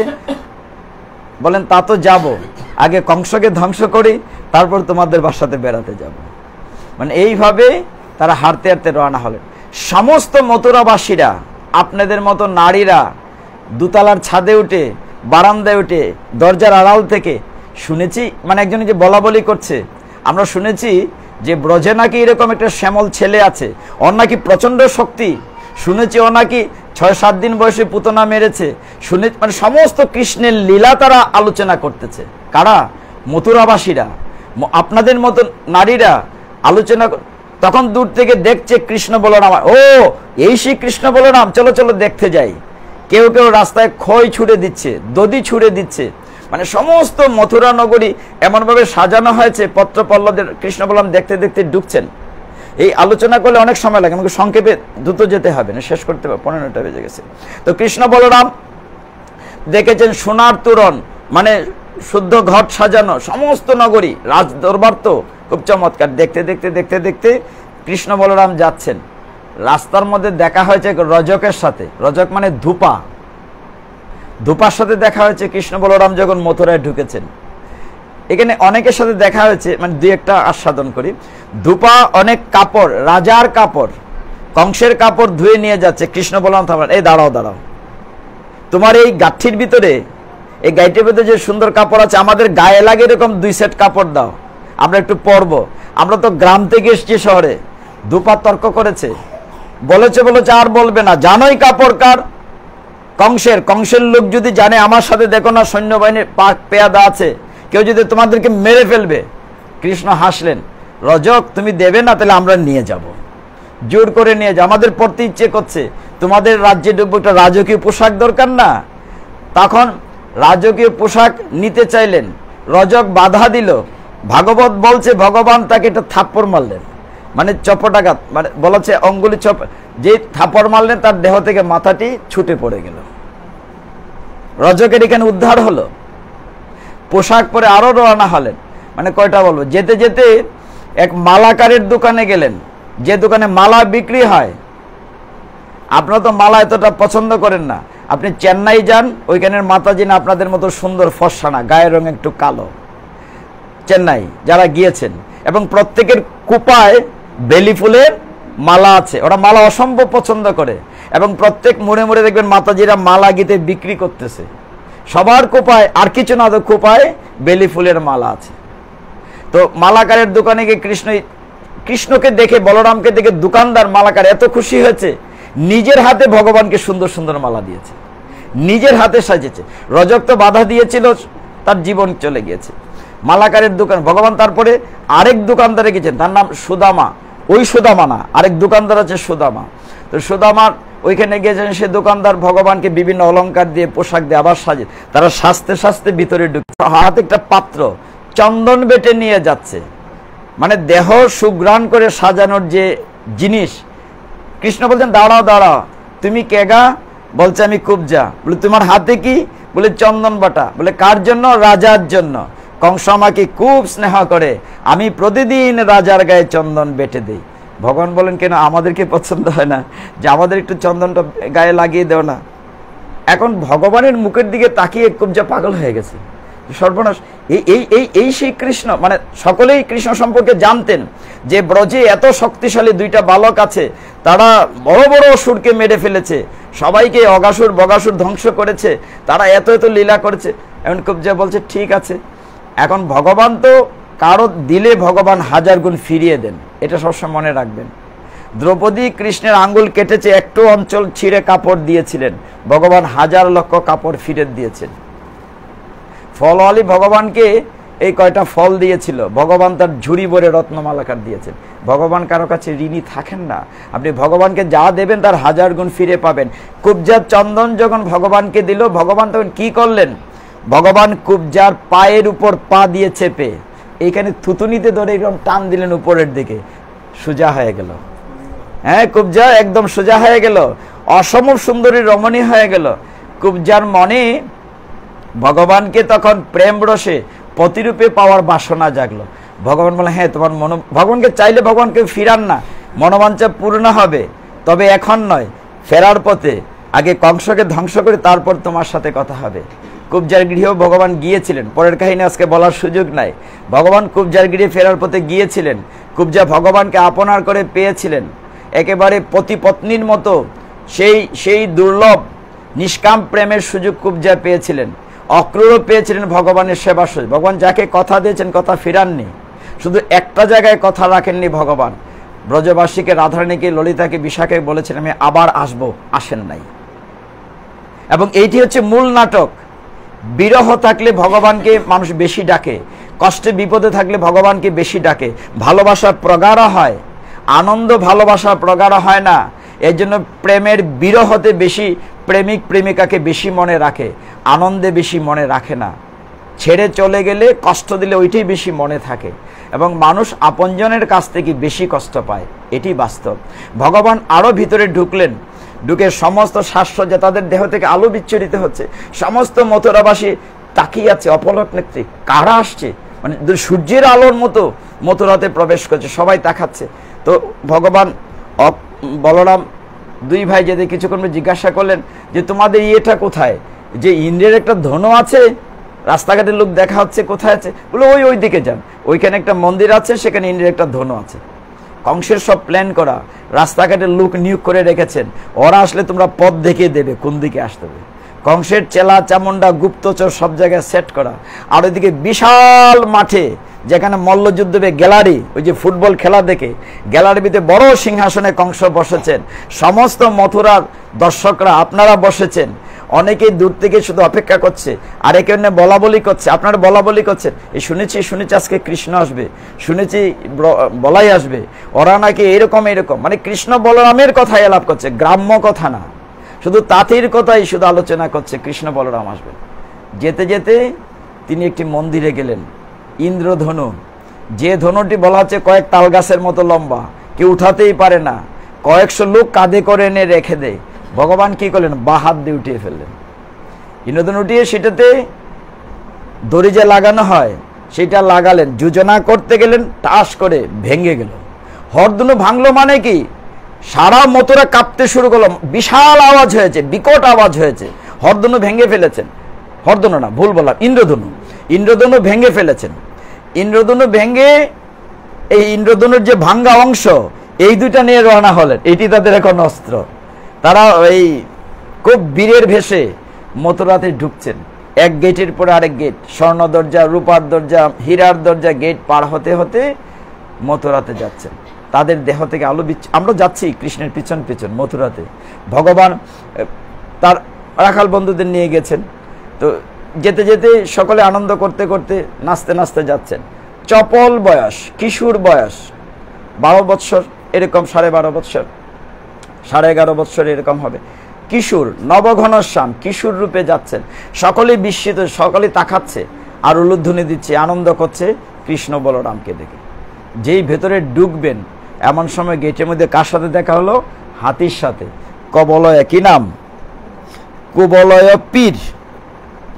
A: বলেন তা তো যাব, আগে কংসকে ধ্বংস করি, তারপর তোমাদের বাসাতে বেড়াতে যাব। মানে এইভাবে তারা হাঁটতে হাঁটতে রওনা হলেন। সমস্ত মথুরাবাসীরা, আপনাদের মতো নারীরা দোতলার ছাদে উঠে, বারান্দায় উঠে, দরজার আড়াল থেকে শুনেছি, মানে একজন যে বলা বলি করছে, আমরা শুনেছি যে ব্রজে নাকি এরকম একটা শ্যামল ছেলে আছে, ওর নাকি প্রচণ্ড শক্তি, শুনেছি ও নাকি 6-7 দিন বয়সে পুতনা মেরেছে, শুনে মানে সমস্ত কৃষ্ণের লীলা তারা আলোচনা করতেছে। কারা? মথুরাবাসীরা, আপনাদের মতো নারীরা আলোচনা। তখন দূর থেকে দেখছে কৃষ্ণ বলরাম, ও এই সেই কৃষ্ণ বলরাম, চলো চলো দেখতে যাই। কেউ কেউ রাস্তায় খই ছুঁড়ে দিচ্ছে, দধি ছুঁড়ে দিচ্ছে। মানে সমস্ত মথুরা নগরী এমনভাবে সাজানো হয়েছে, পত্র পল্লবের কৃষ্ণ বলরাম দেখতে দেখতে ঢুকছেন। এই আলোচনা করলে অনেক সময় লাগে, আমাকে সংক্ষেপে দ্রুত যেতে হবে না, শেষ করতে হবে, 15টা বেজে গেছে। তো কৃষ্ণ বলরাম দেখেছেন সোনার তোরণ, মানে শুদ্ধ ঘট সাজানো সমস্ত নগরী, রাজ দরবার তো খুব চমৎকার। দেখতে দেখতে দেখতে দেখতে কৃষ্ণ বলরাম যাচ্ছেন। রাস্তার মধ্যে দেখা হয়েছে রজকের সাথে। রজক মানে ধূপা, ধূপার সাথে দেখা হয়েছে কৃষ্ণ বলরাম যখন মথুরায় ঢুকেছেন। এখানে অনেকের সাথে দেখা হয়েছে, মানে দুই একটা আস্বাদন করি। ধূপা অনেক কাপড়, রাজার কাপড়, কংসের কাপড় ধুয়ে নিয়ে যাচ্ছে। কৃষ্ণ বলরাম থামলেন, এই দাঁড়াও দাঁড়াও, তোমার এই গাঠির ভিতরে, এই গাইটির ভিতরে যে সুন্দর কাপড় আছে, আমাদের গায়ে লাগে এরকম 2 সেট কাপড় দাও, আমরা একটু পরবো। আমরা তো গ্রাম থেকে এসছি শহরে। ধূপা তর্ক করেছে, বলেছে আর বলবে না, জানোই কাপড় কার? কংসের। কংসের লোক যদি জানে, আমার সাথে দেখো না সৈন্যবাহিনীর পেয়াদা আছে, কেউ যদি তোমাদেরকে মেরে ফেলবে। কৃষ্ণ হাসলেন, রজক তুমি দেবে না, তাহলে আমরা নিয়ে যাব, জোর করে নিয়ে যাও, আমাদের পড়তে ইচ্ছে করছে, তোমাদের রাজ্যে ঢুকবো, একটা রাজকীয় পোশাক দরকার না? তখন রাজকীয় পোশাক নিতে চাইলেন, রজক বাধা দিল। ভাগবত বলছে ভগবান তাকে একটা থাপ্পড় মারলেন, মানে চপটাঘাত, মানে বলেছে অঙ্গুলি চপ, যে থাপ্পড় মারলেন তার দেহ থেকে মাথাটি ছুটে পড়ে গেল। রজকের এখানে উদ্ধার হলো। পোশাক পরে আরো রওনা হলেন। মানে কয়টা বলবো, যেতে যেতে এক মালাকারের দোকানে গেলেন, যে দোকানে মালা বিক্রি হয়। আপনারা তো মালা এতটা পছন্দ করেন না, আপনি চেন্নাই যান, ওইখানের মাতাজি না আপনাদের মতো সুন্দর ফর্সা না, গায়ের রং একটু কালো। চেন্নাই যারা গিয়েছেন, এবং প্রত্যেকের কুপায় বেলি ফুলের মালা আছে, ওরা মালা অসম্ভব পছন্দ করে, এবং প্রত্যেক মোড়ে মোড়ে দেখবেন মাতাজিরা মালা গীতে বিক্রি করতেছে। সবার কোপায় আর কিছু না, তো কোপায় বেলি ফুলের মালা আছে। তো মালাকারের দোকানে গিয়ে কৃষ্ণকে দেখে, বলরামকে দেখে দোকানদার মালাকার এত খুশি হয়েছে, নিজের হাতে ভগবানকে সুন্দর সুন্দর মালা দিয়েছে, নিজের হাতে সাজিয়েছে। রজক তো বাধা দিয়েছিল, তার জীবন চলে গিয়েছে। মালাকারের দোকান ভগবান, তারপরে আরেক দোকানদারে গেছেন, তার নাম সুদামা। ওই সুদামা না, আরেক দোকানদার আছে সুদামা। তো সুদামার ওইখানে গিয়েছেন, সে দোকানদার ভগবানকে বিভিন্ন অলংকার দিয়ে, পোশাক দিয়ে আবার সাজে। তারা সাজতে সাজতে ভিতরে ঢুকছে, হাতে একটা পাত্র চন্দন বেটে নিয়ে যাচ্ছে, মানে দেহ সুগ্রাণ করে সাজানোর যে জিনিস। কৃষ্ণ বলছেন দাঁড়াও দাঁড়াও, তুমি কেগা? বলছে আমি কুবজা। বলে তোমার হাতে কি? বলে চন্দন বাটা, বলে কার জন্য? রাজার জন্য। কংস আমাকে খুব স্নেহ করে, আমি প্রতিদিন রাজার গায়ে চন্দন বেটে দিই। ভগবান বলেন কেন আমাদেরকে পছন্দ হয় না যে আমাদের একটু চন্দনটা গায়ে লাগিয়ে দেও না? এখন ভগবানের মুখের দিকে তাকিয়ে কুবজা পাগল হয়ে গেছে, সর্বনাশ। এই সেই কৃষ্ণ, মানে সকলেই কৃষ্ণ সম্পর্কে জানতেন যে ব্রজে এত শক্তিশালী দুইটা বালক আছে, তারা বড় বড় অসুরকে মেরে ফেলেছে, সবাইকে অগাসুর বগাসুর ধ্বংস করেছে, তারা এত এত লীলা করেছে। এখন কুবজা বলছে ঠিক আছে, এখন ভগবান তো কারো দিলে ভগবান 1000 গুণ ফিরিয়ে দেন, এটা সবসময় মনে রাখবেন। দ্রৌপদী কৃষ্ণের আঙ্গুল কেটেছে, একটু অঞ্চল ছিঁড়ে কাপড় দিয়েছিলেন, ভগবান 1000 লক্ষ কাপড় ফিরে দিয়েছেন। ফলওয়ালি ভগবানকে এই কয়টা ফল দিয়েছিল, ভগবান তার ঝুড়ি ভরে রত্নমালাকার দিয়েছেন। ভগবান কারো কাছে ঋণী থাকেন না, আপনি ভগবানকে যা দেবেন তার 1000 গুণ ফিরে পাবেন। কুবজার চন্দন যখন ভগবানকে দিল, ভগবান তখন কি করলেন? ভগবান কুবজার পায়ের উপর পা দিয়ে চেপে এইখানে থুতুনিতে ধরে এরকম টান দিলেন উপরের দিকে, সোজা হয়ে গেল। হ্যাঁ, কুবজা একদম সোজা হয়ে গেল, অসম সুন্দরী রমণী হয়ে গেল। কুবজার মনে ভগবানকে তখন প্রেম রসে প্রতিরূপে পাওয়ার বাসনা জাগলো। ভগবান বলে হ্যাঁ তোমার ভগবানকে চাইলে ভগবানকে ফিরান না, মনোবাঞ্ছা পূর্ণ হবে, তবে এখন নয়, ফেরার পথে আগে কংসকে ধ্বংস করে তারপর তোমার সাথে কথা হবে। কুবজার গৃহেও ভগবান গিয়েছিলেন, পরের কাহিনী আজকে বলার সুযোগ নাই। ভগবান কুবজার গৃহে ফেরার পথে গিয়েছিলেন, কুবজা ভগবানকে আপনার করে পেয়েছিলেন, একেবারে পতি পত্নীর মতো সেই দুর্লভ নিষ্কাম প্রেমের সুযোগ কুবজা পেয়েছিলেন। অক্রূরও পেয়েছিলেন ভগবানের সেবা সুযোগ। ভগবান যাকে কথা দিয়েছেন কথা ফিরাননি, শুধু একটা জায়গায় কথা রাখেননি ভগবান। ব্রজবাসীকে, রাধারানীকে, ললিতাকে, বিশাখাকে বলেছেন আমি আবার আসবো, আসেন নাই। এবং এইটি হচ্ছে মূল নাটক। বিরহ থাকলে ভগবানকে মানুষ বেশি ডাকে, কষ্টে বিপদে থাকলে ভগবানকে বেশি ডাকে। ভালোবাসা প্রগাঢ় হয়, আনন্দ ভালোবাসা প্রগাঢ় হয় না। এর জন্য প্রেমের বিরহতে বেশি প্রেমিক প্রেমিকাকে বেশি মনে রাখে, আনন্দে বেশি মনে রাখে না। ছেড়ে চলে গেলে কষ্ট দিলে ওইটাই বেশি মনে থাকে, এবং মানুষ আপনজনের কাছ থেকে বেশি কষ্ট পায়, এটি বাস্তব। ভগবান আরও ভিতরে ঢুকলেন, ঢুকে সমস্ত শ্বাসসজ্জা, তাদের দেহ থেকে আলো বিচ্ছুরিত হচ্ছে, সমস্ত মথুরাবাসী তাকিয়ে আছে অপলক নেত্রে, কারা আসছে, মানে সূর্যের আলোর মতো মথুরাতে প্রবেশ করছে, সবাই তাকাচ্ছে। তো ভগবান বলরাম দুই ভাই যেতে কিছুক্ষণ জিজ্ঞাসা করলেন যে তোমাদের ইয়েটা কোথায়, যে ইন্দ্রের একটা ধনু আছে, রাস্তাঘাটের লোক দেখা হচ্ছে, কোথায় আছে? বলে ওই দিকে যান, ওইখানে একটা মন্দির আছে, সেখানে ইন্দ্রের একটা ধনু আছে। কংসের সব প্ল্যান করা, রাস্তাঘাটের লোক নিয়োগ করে রেখেছেন, ওরা আসলে তোমরা পথ দেখিয়ে দেবে কোন দিকে আসতে হবে। কংসের চেলা চামুন্ডা গুপ্তচর সব জায়গায় সেট করা। আর ওইদিকে বিশাল মাঠে যেখানে মল্লযুদ্ধ গ্যালারি, ওই যে ফুটবল খেলা দেখে গ্যালারির ভিতরে বড় সিংহাসনে কংস বসেছেন, সমস্ত মথুরার দর্শকরা আপনারা বসেছেন, অনেকেই দূর থেকে শুধু অপেক্ষা করছে, আর একে অন্য বলা বলি করছে, আপনারা বলা বলি করছেন এই শুনেছি আজকে কৃষ্ণ আসবে, শুনেছি বলাই আসবে, ওরা নাকি এরকম, মানে কৃষ্ণ বলরামের কথাই আলাপ করছে, গ্রাম্য কথা না, শুধু তাঁতির কথাই শুধু আলোচনা করছে, কৃষ্ণ বলরাম আসবে। যেতে যেতে তিনি একটি মন্দিরে গেলেন, ইন্দ্রধনু, যে ধনুটি বলা হচ্ছে কয়েক তাল গাছের মতো লম্বা, কেউ উঠাতেই পারে না, কয়েকশো লোক কাঁধে করে এনে রেখে দেয়। ভগবান কি করলেন? বা হাত দিয়ে উঠিয়ে ফেললেন। ইন্দ্রধনু উঠিয়ে সেটাতে দড়ি যে লাগানো হয় সেটা লাগালেন, যোজনা করতে গেলেন, টাস করে ভেঙে গেল। হরধনু ভাঙলো মানে কি? সারা মথুরা কাঁপতে শুরু করলো, বিশাল আওয়াজ হয়েছে, বিকট আওয়াজ হয়েছে। হরধনু ভেঙে ফেলেছেন, হরধনু না, ভুল বললাম, ইন্দ্রধনু ভেঙে ফেলেছেন। ইন্দ্রধনু ভেঙে এই ইন্দ্রধনুর যে ভাঙ্গা অংশ, এই দুইটা নিয়ে রওনা হলেন, এটি তাদের এখন অস্ত্র। তারা এই খুব বীরের ভেষে মথুরাতে ঢুকছেন, এক গেটের পরে আরেক গেট, স্বর্ণ দরজা, রূপার দরজা, হীরার দরজা, গেট পার হতে হতে মথুরাতে যাচ্ছেন। তাদের দেহ থেকে আলো আমরা যাচ্ছি কৃষ্ণের পিছন পিছন মথুরাতে। ভগবান তার রাখাল বন্ধুদের নিয়ে গেছেন, তো যেতে যেতে সকলে আনন্দ করতে করতে নাচতে নাচতে যাচ্ছেন। চপল বয়স, কিশোর বয়স 12 বৎসর, এরকম 12.5 বৎসর, 11.5 বৎসর এরকম হবে। কিশোর, নবঘনশ্যাম কিশোর রূপে যাচ্ছেন, সকলে বিস্মিত, সকলে তাকাচ্ছে আর উলুধ্বনি দিচ্ছে, আনন্দ করছে কৃষ্ণ বলরামকে দেখে। যেই ভেতরে ঢুকবেন এমন সময় গেটের মধ্যে কার সাথে দেখা হলো? হাতির সাথে। কবলয়, কি নাম? কুবলয় পীর,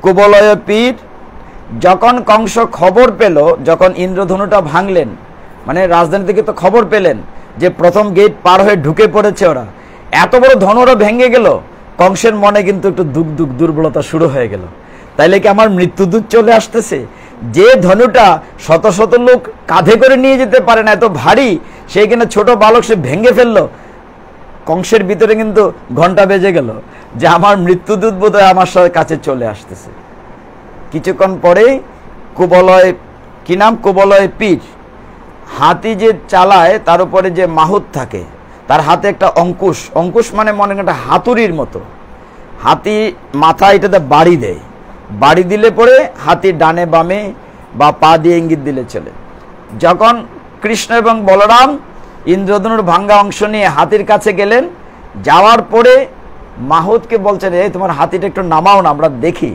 A: কুবলয় পীর যখন কংস খবর পেল, যখন ইন্দ্রধনুটা ভাঙলেন, মানে রাজধানী থেকে তো খবর পেলেন যে প্রথম গেট পার হয়ে ঢুকে পড়েছে ওরা, এত বড় ধনু ওরা ভেঙে গেল, কংসের মনে কিন্তু একটু দুর্বলতা শুরু হয়ে গেল। তাইলে কি আমার মৃত্যুদূত চলে আসতেছে? যে ধনুটা শত শত লোক কাঁধে করে নিয়ে যেতে পারে না, এত ভারী, সেই কিনা ছোট বালক সে ভেঙে ফেললো। কংসের ভিতরে কিন্তু ঘন্টা বেজে গেল যে আমার মৃত্যুদূত বোধহয় আমার কাছে চলে আসতেছে। কিছুক্ষণ পরেই কুবলয়, কি নাম, কুবলয় পীর, হাতি যে চালায় তার উপরে যে মাহুত থাকে, তার হাতে একটা অঙ্কুশ, অঙ্কুশ মানে মনে একটা হাতুড়ির মতো, হাতি মাথা এটাতে বাড়ি দেয়, বাড়ি দিলে পরে হাতি ডানে বামে বা পা দিয়ে ইঙ্গিত দিলে চলে। যখন কৃষ্ণ এবং বলরাম ইন্দ্রধনুর ভাঙ্গা অংশ নিয়ে হাতির কাছে গেলেন, যাওয়ার পরে মাহুতকে বলছেন, এই তোমার হাতিটা একটু নামাও না, আমরা দেখি।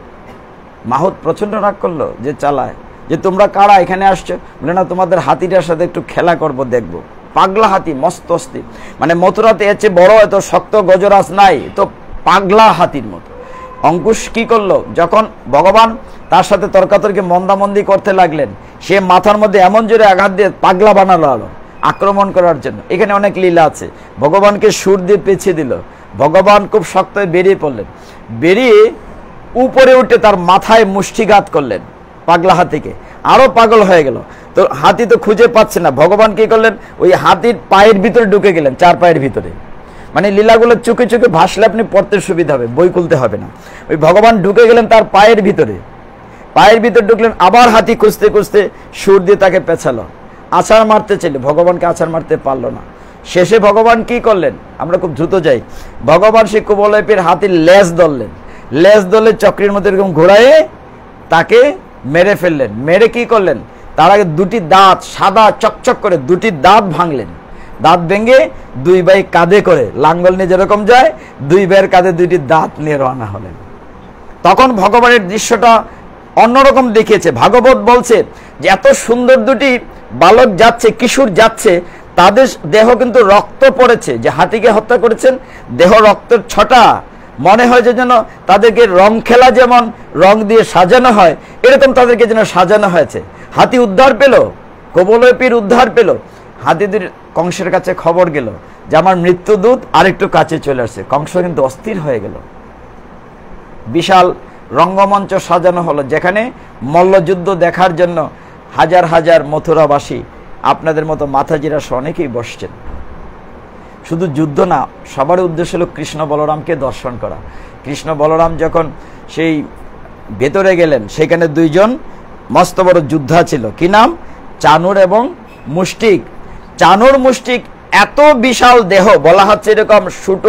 A: মাহুত প্রচণ্ড রাগ করলো যে চালায়, যে তোমরা কারা এখানে আসছো? বলে না, তোমাদের হাতিটার সাথে একটু খেলা করব, দেখবো। পাগলা হাতি, মস্ত অস্থির, মানে মথুরাতে এর চেয়ে বড় এত শক্ত গজরাজ নাই, তো পাগলা হাতির মতো। অঙ্কুশ কি করলো, যখন ভগবান তার সাথে তর্কাতর্কি মন্দামন্দি করতে লাগলেন, সে মাথার মধ্যে এমন জোরে আঘাত দিয়ে পাগলা বানালো আলো আক্রমণ করার জন্য। এখানে অনেক লীলা আছে। ভগবানকে সুর দিয়ে পেছিয়ে দিল, ভগবান খুব শক্ত হয়ে বেরিয়ে পড়লেন, বেরিয়ে উপরে উঠে তার মাথায় মুষ্টিঘাত করলেন পাগলা হাতিকে, আরো পাগল হয়ে গেল। তো হাতি তো খুঁজে পাচ্ছে না, ভগবান কি করলেন, ওই হাতির পায়ের ভিতরে ঢুকে গেলেন, চার পায়ের ভিতরে। মানে লীলাগুলো চোখে চোখে ভাসলে আপনি পড়তে সুবিধা হবে, বই খুলতে হবে না। ওই ভগবান ঢুকে গেলেন তার পায়ের ভিতরে, পায়ের ভিতরে ঢুকলেন, আবার হাতি খুঁজতে খুঁজতে সুর দিয়ে তাকে পেছালো, আছাড় মারতে চাইলে, ভগবানকে আছাড় মারতে পারলো না। শেষে ভগবান কি করলেন, আমরা খুব দ্রুত যাই, ভগবান সেই কুবলয় পীর হাতির লেজ ধরলেন, লেজ ধরলে চক্রের মধ্যে এরকম ঘোরায়ে তাকে মেরে ফেললেন। মেরে কি করলেন, তার আগে দুটি দাঁত সাদা চকচক করে দুটি দাঁত ভাঙলেন, দাঁত ভেঙে দুই ভাই কাঁধে করে, লাঙ্গল নিয়ে যেরকম যায়, দুই ভাইয়ের কাঁধে দুইটি দাঁত নিয়ে রওনা হলেন। তখন ভগবানের দৃশ্যটা অন্যরকম দেখিয়েছে। ভাগবত বলছে যে এত সুন্দর দুটি বালক যাচ্ছে, কিশোর যাচ্ছে, তাদের দেহ কিন্তু রক্ত পড়েছে, যে হাতিকে হত্যা করেছেন দেহ রক্তের ছটা, মনে হয় যে যেন তাদেরকে রং খেলা যেমন রং দিয়ে সাজানো হয়, এরকম তাদেরকে যেন সাজানো হয়েছে। হাতি উদ্ধার পেল, কুবলয় পীর উদ্ধার পেল, হাতিদের কংসের কাছে খবর গেল যে আমার মৃত্যুদূত আরেকটু কাছে চলে আসছে। কংস কিন্তু অস্থির হয়ে গেল। বিশাল রঙ্গমঞ্চ সাজানো হলো, যেখানে মল্লযুদ্ধ দেখার জন্য হাজার হাজার মথুরাবাসী, আপনাদের মতো মাথাজিরা সহ অনেকেই বসছেন। শুধু যুদ্ধ না, সবার উদ্দেশ্য হলো কৃষ্ণ বলরামকে দর্শন করা। কৃষ্ণ বলরাম যখন সেই ভেতরে গেলেন, সেখানে দুইজন মস্ত বড় যোদ্ধা ছিল, কি নাম, চানুর এবং মুষ্টিক। চানুর মুষ্টিক এত বিশাল দেহ, বলা হচ্ছে এরকম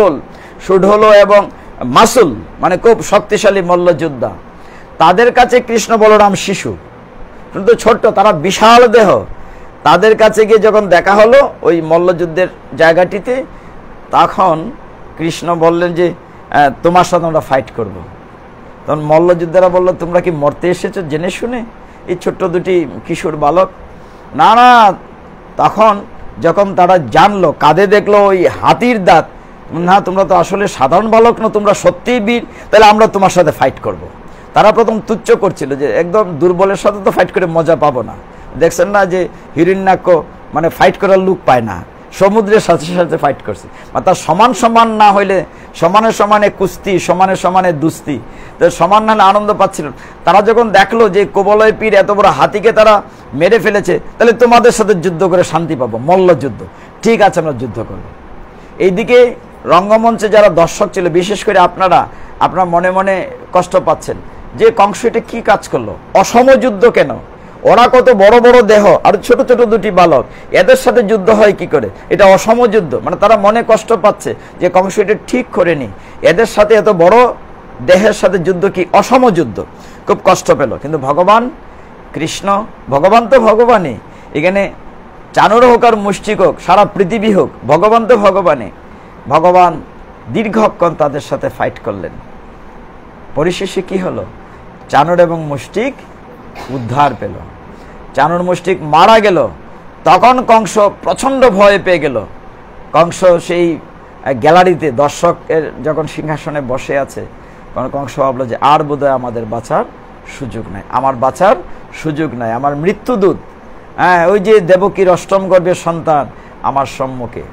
A: সুঢল এবং মাসুল, মানে খুব শক্তিশালী মল্লযোদ্ধা। তাদের কাছে কৃষ্ণ বলরাম শিশু, কিন্তু ছোট্ট, তারা বিশাল দেহ। তাদের কাছে গিয়ে যখন দেখা হলো ওই মল্লযুদ্ধের জায়গাটিতে, তখন কৃষ্ণ বললেন যে তোমার সাথে আমরা ফাইট করব। তখন মল্লযোদ্ধারা বলল, তোমরা কি মরতে এসেছো জেনে শুনে? এই ছোট্ট দুটি কিশোর বালক, না না। তখন যখন তারা জানলো, কাঁধে দেখলো ওই হাতির দাঁত, না তোমরা তো আসলে সাধারণ বালক না, তোমরা সত্যিই বীর, তাহলে আমরা তোমার সাথে ফাইট করব। তারা প্রথম তুচ্ছ করছিল যে একদম দুর্বলের সাথে তো ফাইট করে মজা পাবো না। দেখছেন না যে হিরণ্যাক্ষ মানে ফাইট করার লুক পায় না, সমুদ্রের সাথে সাথে ফাইট করছে। তার সমান সমান না হইলে, সমানে সমানে কুস্তি, সমানে সমানে দুস্তি, তো সমান না আনন্দ পাচ্ছিল। তারা যখন দেখলো যে কুবলয় পীর এত বড় হাতিকে তারা মেরে ফেলেছে, তাহলে তোমাদের সাথে যুদ্ধ করে শান্তি পাবো, মল্লযুদ্ধ, ঠিক আছে আমরা যুদ্ধ করব। এইদিকে রঙ্গমঞ্চে যারা দর্শক ছিল, বিশেষ করে আপনারা মনে মনে কষ্ট পাচ্ছেন যে কংস এটা কি কাজ করলো, অসম যুদ্ধ কেন? ওরা কত বড় বড় দেহ আর ছোট ছোট দুটি বালক, এদের সাথে যুদ্ধ হয় কি করে? এটা অসম যুদ্ধ। মানে তারা মনে কষ্ট পাচ্ছে যে কংস এটা ঠিক করেনি, এদের সাথে এত বড় দেহের সাথে যুদ্ধ কি অসম যুদ্ধ, খুব কষ্ট পেল। কিন্তু ভগবান কৃষ্ণ, ভগবান তো ভগবানই, এখানে চানুর হোক আর মুষ্টিক হোক, সারা পৃথিবী হোক, ভগবান তো ভগবানই। ভগবান দীর্ঘক্ষণ তাদের সাথে ফাইট করলেন। পরিশেষে কি হলো, চানুর এবং মুষ্টিক উদ্ধার পেল। চানুর মুষ্টিক মারা গেল। তখন কংস প্রচণ্ড ভয় পেয়ে গেল। কংস সেই গ্যালারিতে দর্শকের যখন সিংহাসনে বসে আছে, কারণ কংস ভাবলো যে আর বোধহয় আমাদের বাঁচার সুযোগ নাই, আমার বাঁচার সুযোগ নাই, আমার মৃত্যুদূত, হ্যাঁ ওই যে দেবকীর অষ্টম গর্ভের সন্তান আমার সম্মুখে।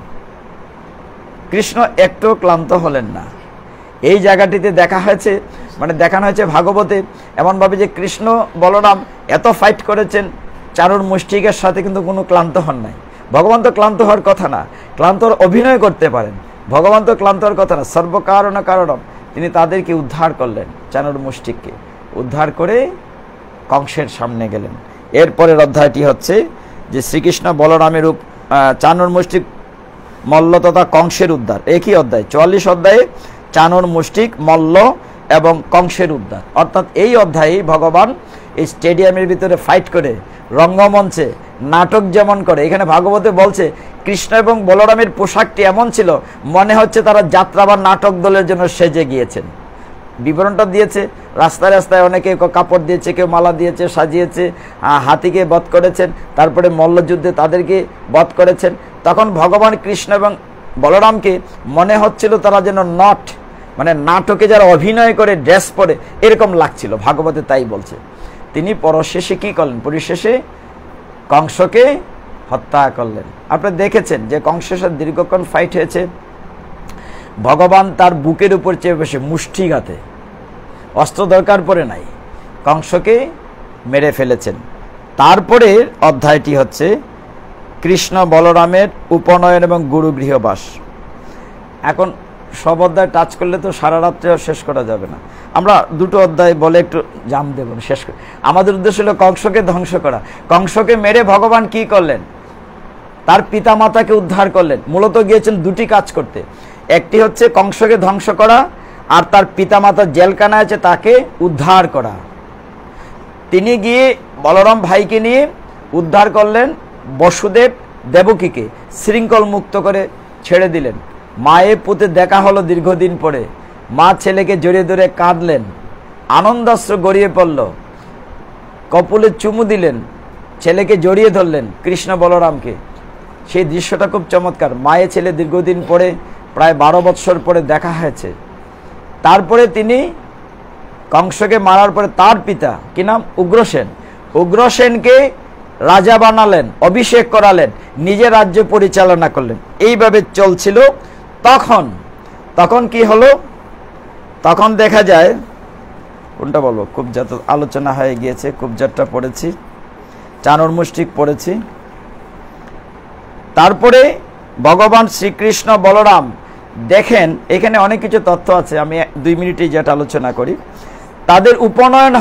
A: কৃষ্ণ একটু ক্লান্ত হলেন না। এই জায়গাটিতে দেখা হয়েছে, মানে দেখানো হয়েছে ভাগবতে এমনভাবে যে কৃষ্ণ বলরাম এত ফাইট করেছেন চারুর মুষ্টিকের সাথে, কিন্তু কোনো ক্লান্ত হন নাই। ভগবান তো ক্লান্ত হওয়ার কথা না, ক্লান্ত অভিনয় করতে পারেন, ভগবান তো ক্লান্ত হওয়ার কথা না। সর্বকারণ কারণম, তিনি তাদেরকে উদ্ধার করলেন, চানুর মুষ্টিককে উদ্ধার করে কংসের সামনে গেলেন। এরপরের অধ্যায়টি হচ্ছে যে শ্রীকৃষ্ণ বলরামের চানুর মুষ্টিক মল্ল তথা কংসের উদ্ধার। একই অধ্যায় 44 অধ্যায়ে চানুর মুষ্টিক, মল্ল এবং কংসের উদ্ধার। অর্থাৎ এই অধ্যায়ে ভগবান এই স্টেডিয়ামের ভিতরে ফাইট করে, রঙ্গমঞ্চে নাটক যেমন করে, এখানে ভাগবতে বলছে কৃষ্ণ এবং বলরামের পোশাকটি এমন ছিল মনে হচ্ছে তারা যাত্রা বা নাটক দলের জন্য সেজে গিয়েছেন। বিবরণটা দিয়েছে, রাস্তায় রাস্তায় অনেকে কাপড় দিয়েছে, কেউ মালা দিয়েছে, সাজিয়েছে, হাতিকে বধ করেছেন, তারপরে মল্লযুদ্ধে তাদেরকে বধ করেছেন। তখন ভগবান কৃষ্ণ এবং বলরামকে মনে হচ্ছিল তারা যেন নট, মানে নাটকে যারা অভিনয় করে ড্রেস পরে এরকম লাগছিল, ভাগবতে তাই বলছে। তিনি পরশেষে কি করলেন? পরিশেষে কংসকে হত্যা করলেন। আপনি দেখেছেন যে কংসের সাথে দীর্ঘক্ষণ ফাইট হয়েছে, ভগবান তার বুকের উপর চেপে বসে মুষ্টিঘাতে, অস্ত্র দরকার পড়ে নাই, কংসকে মেরে ফেলেছেন। তারপরে অধ্যায়টি হচ্ছে কৃষ্ণ বলরামের উপনয়ন এবং গুরু গৃহবাস। এখন সব অধ্যায় টাচ করলে তো সারা রাত্রেও শেষ করা যাবে না, আমরা দুটো অধ্যায় বলে একটু জাম দেব শেষ করে। আমাদের উদ্দেশ্য হলো কংসকে ধ্বংস করা। কংসকে মেরে ভগবান কি করলেন? তার পিতামাতাকে উদ্ধার করলেন। মূলত গিয়েছেন দুটি কাজ করতে, একটি হচ্ছে কংসকে ধ্বংস করা, আর তার পিতামাতা জেলখানায় আছে তাকে উদ্ধার করা। তিনি গিয়ে বলরাম ভাইকে নিয়ে উদ্ধার করলেন, বসুদেব দেবকীকে শৃঙ্খল মুক্ত করে ছেড়ে দিলেন। মায়ের পুতে দেখা হলো দীর্ঘদিন পরে, মা ছেলেকে জড়িয়ে ধরে কাঁদলেন, আনন্দাশ্রু গড়িয়ে পড়ল, কপুলে চুমু দিলেন, ছেলেকে জড়িয়ে ধরলেন কৃষ্ণ বলরামকে। সেই দৃশ্যটা খুব চমৎকার। মায়ে ছেলে দীর্ঘদিন পরে, প্রায় 12 বৎসর পরে দেখা হয়েছে। তারপরে তিনি কংসকে মারার পরে তার পিতা, কি নাম? উগ্রসেন, উগ্রসেনকে রাজা বানালেন, অভিষেক করালেন, নিজে রাজ্য পরিচালনা করলেন। এইভাবে চলছিল। তখন কি হলো? তখন দেখা যায়, কোনটা বলবো, কুবজাত আলোচনা হয়ে গিয়েছে, কুবজাতটা পড়েছি, চানুর মুষ্টিক পড়েছি। তারপরে ভগবান শ্রীকৃষ্ণ বলরাম দেখেন, এখানে অনেক কিছু তথ্য আছে, আমি 2 মিনিটে যেটা আলোচনা করি। তাদের উপনয়ন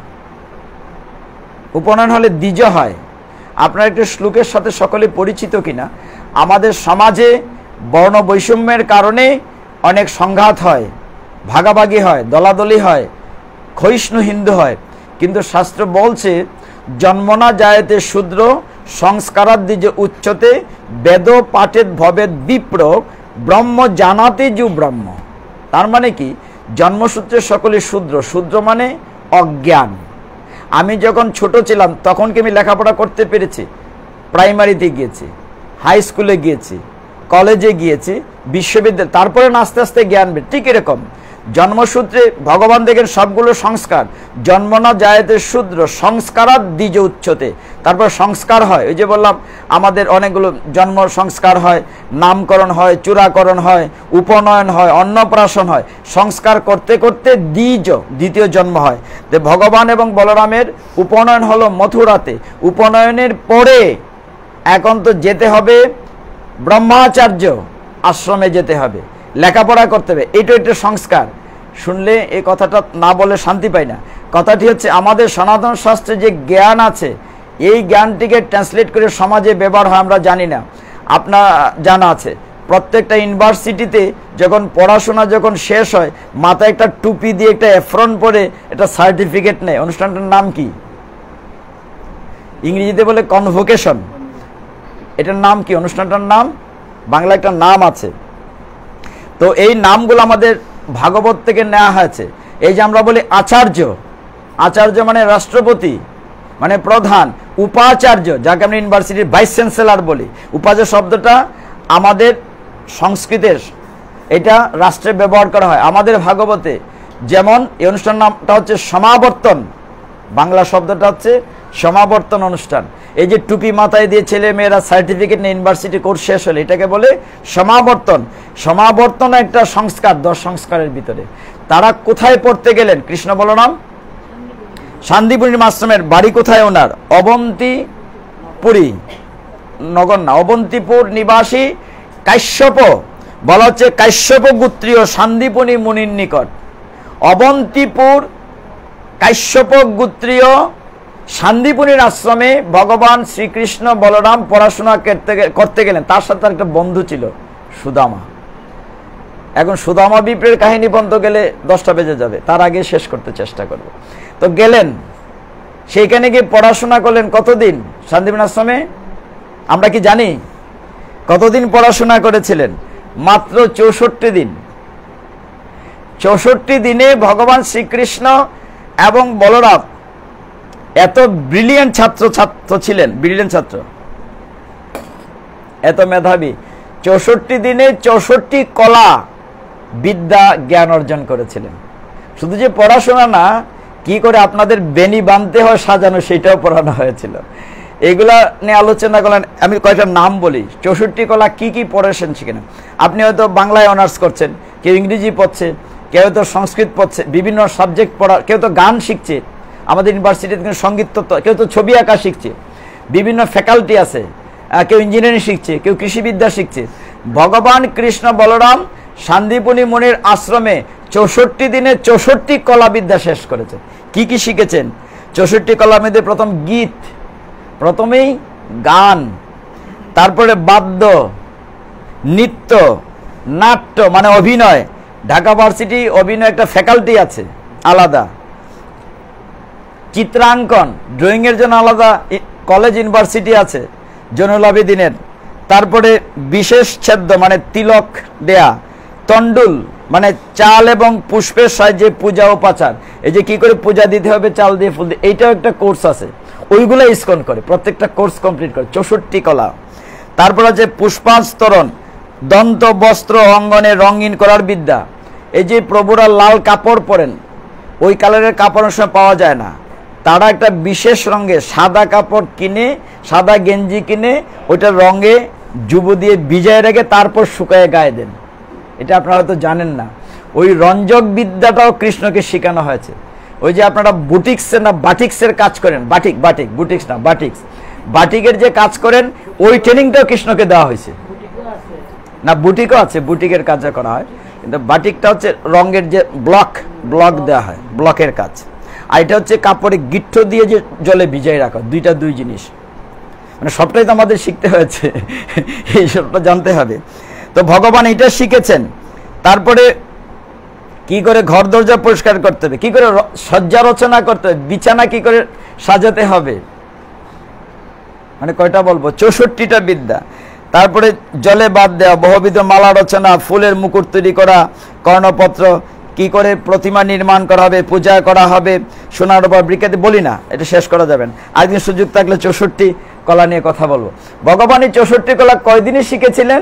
A: হলে দ্বিজ হয়। আপনার একটু শ্লোকের সাথে সকলে পরিচিত কিনা? আমাদের সমাজে বর্ণ বৈষম্যের কারণে অনেক সংঘাত হয়, ভাগাভাগি হয়, দলাদলি হয়, ক্ষয়িষ্ণু হিন্দু হয়। কিন্তু শাস্ত্র বলছে জন্মনা জায়তে শূদ্র সংস্কারাদ্বিজ উচ্চতে বেদ পাঠেদ ভবেদ বিপ্র ব্রহ্ম জানাতে যু ব্রহ্ম। তার মানে কি? জন্মসূত্রে সকলে শূদ্র। শূদ্র মানে অজ্ঞান। আমি যখন ছোট ছিলাম তখন কি আমি লেখাপড়া করতে পেরেছি? প্রাইমারিতে গিয়েছি, হাই স্কুলে গিয়েছি, কলেজে গিয়েছি, বিশ্ববিদ্যালয়, তারপরে আস্তে আস্তে জ্ঞান বের। ঠিক এরকম জন্মসূত্রে ভগবান দেখেন সবগুলো সংস্কার, জন্মনা জায়তে শূদ্র সংস্কারাৎ দ্বিজ উচ্চতে। তারপর সংস্কার হয়, ওই যে বললাম আমাদের অনেকগুলো জন্ম সংস্কার হয়, নামকরণ হয়, চূড়াকরণ হয়, উপনয়ন হয়, অন্নপ্রাশন হয়। সংস্কার করতে করতে দ্বিজ, দ্বিতীয় জন্ম হয়। তো ভগবান এবং বলরামের উপনয়ন হলো মথুরাতে। উপনয়নের পরে এখন তো যেতে হবে ব্রহ্মাচার্য আশ্রমে, যেতে হবে, লেখাপড়া করতে হবে। এটা সংস্কার। শুনলে এই কথাটা না বলে শান্তি পাই না। কথাটি হচ্ছে আমাদের সনাতন শাস্ত্রে যে জ্ঞান আছে, এই জ্ঞানটিকে ট্রান্সলেট করে সমাজে ব্যবহার হয় আমরা জানি না। আপনার জানা আছে, প্রত্যেকটা ইউনিভার্সিটিতে যখন পড়াশোনা যখন শেষ হয়, মাথায় একটা টুপি দিয়ে একটা এফ্রন পরে একটা সার্টিফিকেট নেয়। অনুষ্ঠানটার নাম কি? ইংরেজিতে বলে কনভোকেশন। এটার নাম কি? অনুষ্ঠানটার নাম বাংলা একটা নাম আছে। তো এই নামগুলো আমাদের ভাগবত থেকে নেওয়া হয়েছে। এই যে আমরা বলি আচার্য, আচার্য মানে রাষ্ট্রপতি, মানে প্রধান। উপাচার্য, যাকে আমরা ইউনিভার্সিটির ভাইস চ্যান্সেলর বলি। উপাচার্য শব্দটা আমাদের সংস্কৃতের, এটা রাষ্ট্রে ব্যবহার করা হয়। আমাদের ভাগবতে যেমন এই অনুষ্ঠান নামটা হচ্ছে সমাবর্তন, বাংলা শব্দটা হচ্ছে সমাবর্তন অনুষ্ঠান। এই যে টুপি মাথায় দিয়ে ছেলে মেয়েরা সার্টিফিকেট নিয়ে ইউনিভার্সিটি কোর্স শেষ হলে এটাকে বলে সমাবর্তন। সমাবর্তন একটা সংস্কার, 10 সংস্কারের ভিতরে। তারা কোথায় পড়তে গেলেন? কৃষ্ণ বলরাম শান্তিপুরী আশ্রমের বাড়ি কোথায় ওনার? অবন্তিপুরী নগর না, অবন্তিপুর নিবাসী কাশ্যপ, বলা হচ্ছে কাশ্যপ গোত্রীয় শান্তিপুরী মুনির নিকট। অবন্তিপুর কাশ্যপ গোত্রীয় শান্তিপুরীর আশ্রমে ভগবান শ্রীকৃষ্ণ বলরাম পড়াশোনা করতে গেলেন। তার সাথে একটা বন্ধু ছিল সুদামা। এখন সুদামা বিপ্রের কাহিনী বন্ধ গেলে 10টা বেজে যাবে, তার আগে শেষ করতে চেষ্টা করব। তো গেলেন, সেইখানে গিয়ে পড়াশোনা করলেন কতদিন? শান্তিপুরী আশ্রমে আমরা কি জানি কতদিন পড়াশোনা করেছিলেন? মাত্র 64 দিন। 64 দিনে ভগবান শ্রীকৃষ্ণ এবং বলরাম এত ব্রিলিয়েন্ট ছাত্র ছিলেন, ব্রিলিয়েন্ট ছাত্র, এত মেধাবী। 64 দিনে 64 কলা বিদ্যা জ্ঞান অর্জন করেছিলেন। শুধু যে পড়াশোনা না, কি করে আপনাদের বেনি বাঁধতে হয় সাজানো সেটাও পড়ানো হয়েছিল। এগুলা নিয়ে আলোচনা করলেন। আমি কয়েকটা নাম বলি। 64 কলা কি কি পড়েছেন সেখানে। আপনি হয়তো বাংলায় অনার্স করছেন, কেউ ইংরেজি পড়ছে, কেউ হয়তো সংস্কৃত পড়ছে, বিভিন্ন সাবজেক্ট পড়া, কেউ তো গান শিখছে আমাদের ইউনিভার্সিটিতে, সঙ্গীত তত্ত্ব, কেউ তো ছবি আঁকা শিখছে, বিভিন্ন ফ্যাকাল্টি আছে, কেউ ইঞ্জিনিয়ারিং শিখছে, কেউ কৃষিবিদ্যা শিখছে। ভগবান কৃষ্ণ বলরাম শান্তিপুরী মুনির আশ্রমে 64 দিনে 64 কলাবিদ্যা শেষ করেছেন। কি কি শিখেছেন? 64 কলার মধ্যে প্রথম গীত, প্রথমেই গান, তারপরে বাদ্য, নৃত্য, নাট্য মানে অভিনয়। ঢাকা ভার্সিটি অভিনয় একটা ফ্যাকাল্টি আছে আলাদা, চিত্রাঙ্কন ড্রয়িংয়ের জন্য আলাদা কলেজ ইউনিভার্সিটি আছে জয়নুল আবেদিনের। তারপরে বিশেষ ছেদ্য মানে তিলক দেয়া, তন্ডুল মানে চাল এবং পুষ্পের সাহায্যে পূজা উপাচার, এই যে কি করে পূজা দিতে হবে চাল দিয়ে ফুল দিয়ে, এইটাও একটা কোর্স আছে। ওইগুলো ইসকন করে, প্রত্যেকটা কোর্স কমপ্লিট করে। 64 কলা। তারপর আছে পুষ্পাস্তরণ, দন্ত বস্ত্র অঙ্গনে রঙিন করার বিদ্যা। এই যে প্রভুরা লাল কাপড় পরেন, ওই কালারের কাপড় অনেক সময় পাওয়া যায় না, তারা একটা বিশেষ রঙে সাদা কাপড় কিনে, সাদা গেঞ্জি কিনে ওইটা রঙে যুব দিয়ে ভিজায় রেখে তারপর শুকায় গায়ে দেন। এটা আপনারা হয়তো জানেন না। ওই রঞ্জক বিদ্যাটাও কৃষ্ণকে শেখানো হয়েছে। ওই যে আপনারা বুটিক্সের না বাটিক্সের কাজ করেন, বাটিক বুটিক্স না বাটিক্স, বাটিকের যে কাজ করেন ওই ট্রেনিংটাও কৃষ্ণকে দেওয়া হয়েছে। না বুটিকও আছে, বুটিকের কাজ করা হয়, কিন্তু বাটিকটা হচ্ছে রঙের যে ব্লক দেওয়া হয়, ব্লকের কাজ। আর এটা হচ্ছে কাপড়ে গিট্ট দিয়ে যে জলে ভিজাই রাখা, দুই জিনিস। মানে সবটাই তো আমাদের শিখতে হয়েছে, এই সবটা জানতে হবে। তো ভগবান এটা শিখেছেন। তারপরে কি করে ঘর দরজা পরিষ্কার করতে হবে, কি করে সজ্জা রচনা করতে হবে, বিছানা কি করে সাজাতে হবে, মানে কয়টা বলবো, 64টা বিদ্যা। তারপরে জলে বাদ দেওয়া, বহুবিধ মালা রচনা, ফুলের মুকুট তৈরি করা, কর্ণপত্র, কি করে প্রতিমা নির্মাণ করা হবে, পূজা করা হবে, সোনার উপর বৃক্ষাতে বলি না, এটা শেষ করা যাবেন। আরেকদিন সুযোগ থাকলে 64 কলা নিয়ে কথা বলবো। ভগবান এই 64 কলা কয়দিনে শিখেছিলেন?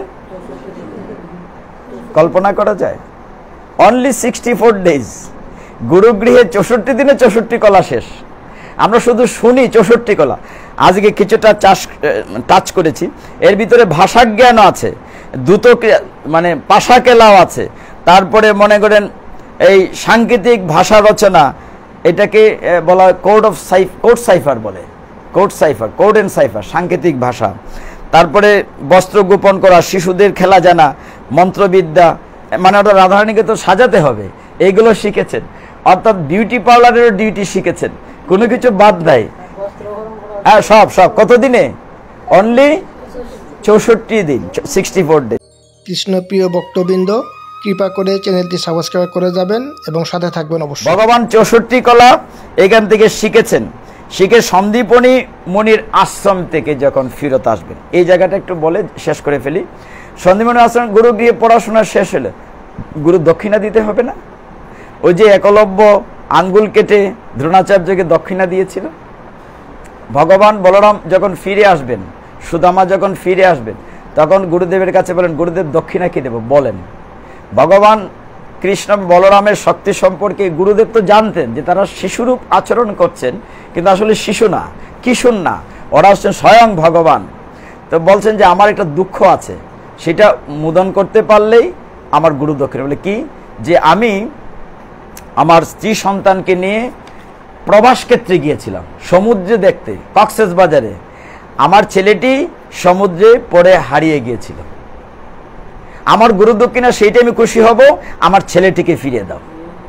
A: কল্পনা করা যায়? Only 64 days. গুরুগৃহে 64 দিনে 64 কলা শেষ। আমরা শুধু শুনি 64 কলা, আজকে কিছুটা টাচ করেছি। এর ভিতরে ভাষা জ্ঞানও আছে, দ্রুত মানে পাশা কেলাও আছে। তারপরে মনে করেন এই সাংকেতিক ভাষা রচনা, এটাকে বলা হয় কোড সাইফার বলে, কোড এন্ড সাইফার, সাংকেতিক ভাষা। তারপরে বস্ত্র গোপন করা, শিশুদের খেলা জানা, মন্ত্রবিদ্যা, মানে ওটা রাধারানীকে তো সাজাতে হবে, এইগুলো শিখেছেন। অর্থাৎ বিউটি পার্লারেরও ডিউটি শিখেছেন, কোনো কিছু বাদ দেয়। হ্যাঁ, সব কতদিনে? অনলি 64 দিন, 64 ডে।
C: কৃষ্ণপ্রিয় ভক্তবৃন্দ, কৃপা করে চ্যানেলটি সাবস্ক্রাইব করে যাবেন এবং সাথে থাকবেন অবশ্যই।
A: ভগবান 64 কলা এখান থেকে শিখেছেন। শিখে সন্দীপনী মুনির আশ্রম থেকে যখন ফিরত আসবেন, এই জায়গাটা একটু বলে শেষ করে ফেলি। সন্দীপনী আশ্রম গুরু গিয়ে পড়াশোনা শেষ হলে গুরু দক্ষিণা দিতে হবে না? ওই যে একলব্য আঙ্গুল কেটে দ্রোণাচার্যকে দক্ষিণা দিয়েছিল। ভগবান বলরাম যখন ফিরে আসবেন, সুদামা যখন ফিরে আসবেন, তখন গুরুদেবের কাছে বলেন, গুরুদেব দক্ষিণা কি দেব বলেন। ভগবান কৃষ্ণ বলরামের শক্তি সম্পর্কে গুরুদেব তো জানতেন যে তারা শিশুরূপ আচরণ করছেন, কিন্তু আসলে শিশু না, কিশোর না, ওরা হচ্ছেন স্বয়ং ভগবান। তো বলছেন যে আমার একটা দুঃখ আছে, সেটা মুদন করতে পারলেই আমার গুরু দক্ষিণা। বলে কি? যে আমি আমার স্ত্রী সন্তানকে নিয়ে প্রবাস ক্ষেত্রে গিয়েছিলাম সমুদ্রে দেখতে, কক্সেস বাজারে। আমার ছেলেটি সমুদ্রে পড়ে হারিয়ে গিয়েছিল। আমার গুরু দক্ষিণা সেইটা আমি খুশি হব, আমার ছেলেটিকে ফিরিয়ে দাও।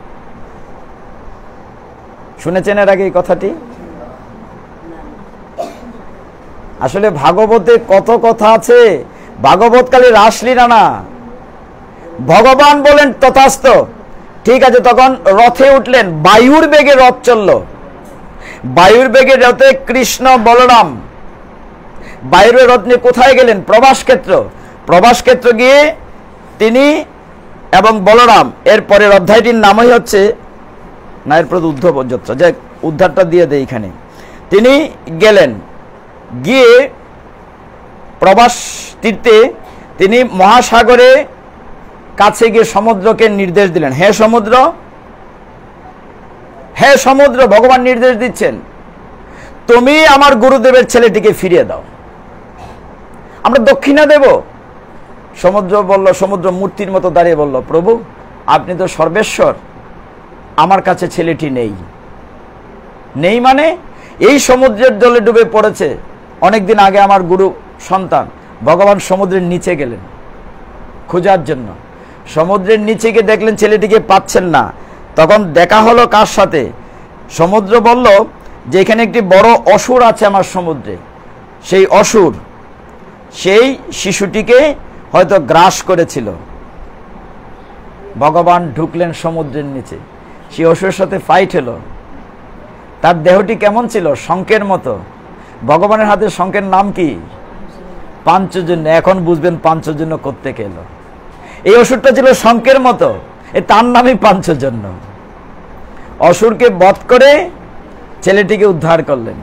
A: শুনেছেন এর আগে এই কথাটি? আসলে ভাগবতে কত কথা আছে। ভাগবত খালি রাসলীলা না। ভগবান বলেন তথাস্ত, ঠিক আছে। তখন রথে উঠলেন, বায়ুর বেগে রথ চলল। বায়ুর বেগে রথে কৃষ্ণ বলরাম বায়ুর রথ নিয়ে কোথায় গেলেন? প্রবাস ক্ষেত্র। প্রবাস ক্ষেত্র গিয়ে তিনি এবং বলরাম, এর পরের অধ্যায়টির নামই হচ্ছে না, এরপর উদ্ধব যাত্রা, যে উদ্ধারটা দিয়ে দেয় এখানে। তিনি গেলেন, গিয়ে প্রবাস তীর্থে তিনি মহাসাগরে কাছে গিয়ে সমুদ্রকে নির্দেশ দিলেন, হে সমুদ্র, হে সমুদ্র, ভগবান নির্দেশ দিচ্ছেন, তুমি আমার গুরুদেবের ছেলেটিকে ফিরিয়ে দাও, আমরা দক্ষিণা দেব। সমুদ্র বলল, সমুদ্র মূর্তির মতো দাঁড়িয়ে বলল, প্রভু আপনি তো সর্বেশ্বর, আমার কাছে ছেলেটি নেই। নেই মানে? এই সমুদ্রের জলে ডুবে পড়েছে অনেকদিন আগে আমার গুরু সন্তান। ভগবান সমুদ্রের নিচে গেলেন খোঁজার জন্য। সমুদ্রের নিচে গিয়ে দেখলেন ছেলেটিকে পাচ্ছেন না। তখন দেখা হলো কার সাথে? সমুদ্র বলল যে এখানে একটি বড় অসুর আছে আমার সমুদ্রে। সেই অসুর সেই শিশুটিকে হয়তো গ্রাস করেছিল। ভগবান ঢুকলেন সমুদ্রের নিচে, সেই অসুরের সাথে ফাইট হলো। তার দেহটি কেমন ছিল? শঙ্খের মতো। ভগবানের হাতে শঙ্খের নাম কি? পাঞ্চজন্য। এখন বুঝবেন পাঞ্চজন্য কোত্থেকে এলো। এই অসুরটা ছিল শঙ্খের মতো, তার নামই পাঞ্চজন্য। অসুরকে বধ করে ছেলেটিকে উদ্ধার করলেন।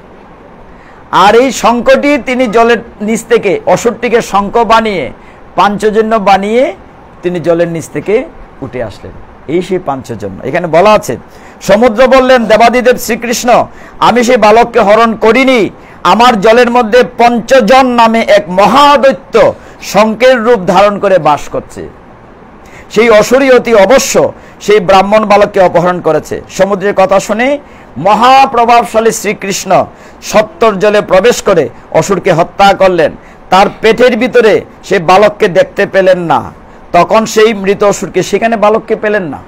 A: আর এই শঙ্খটি তিনি জলের নিচ থেকে, অসুরটিকে শঙ্খ বানিয়ে পাঞ্চজন্য বানিয়ে তিনি জলের নিচ থেকে উঠে আসলেন। এই সেই পাঞ্চজন্য। এখানে বলা আছে, সমুদ্র বললেন, দেবাদিদেব শ্রীকৃষ্ণ, আমি সেই বালককে হরণ করিনি। আমার জলের মধ্যে পঞ্চজন নামে এক মহাদৈত্য শঙ্খের রূপ ধারণ করে বাস করছে। সেই অসুরই অতি অবশ্য সেই ব্রাহ্মণ বালককে অপহরণ করেছে। সমুদ্রের কথা শুনে মহাপ্রভাবশালী শ্রীকৃষ্ণ সত্তর জলে প্রবেশ করে অসুরকে হত্যা করলেন। তার পেটের ভিতরে সেই বালককে দেখতে পেলেন না। তখন সেই মৃত অসুরকে, সেখানে বালককে পেলেন না।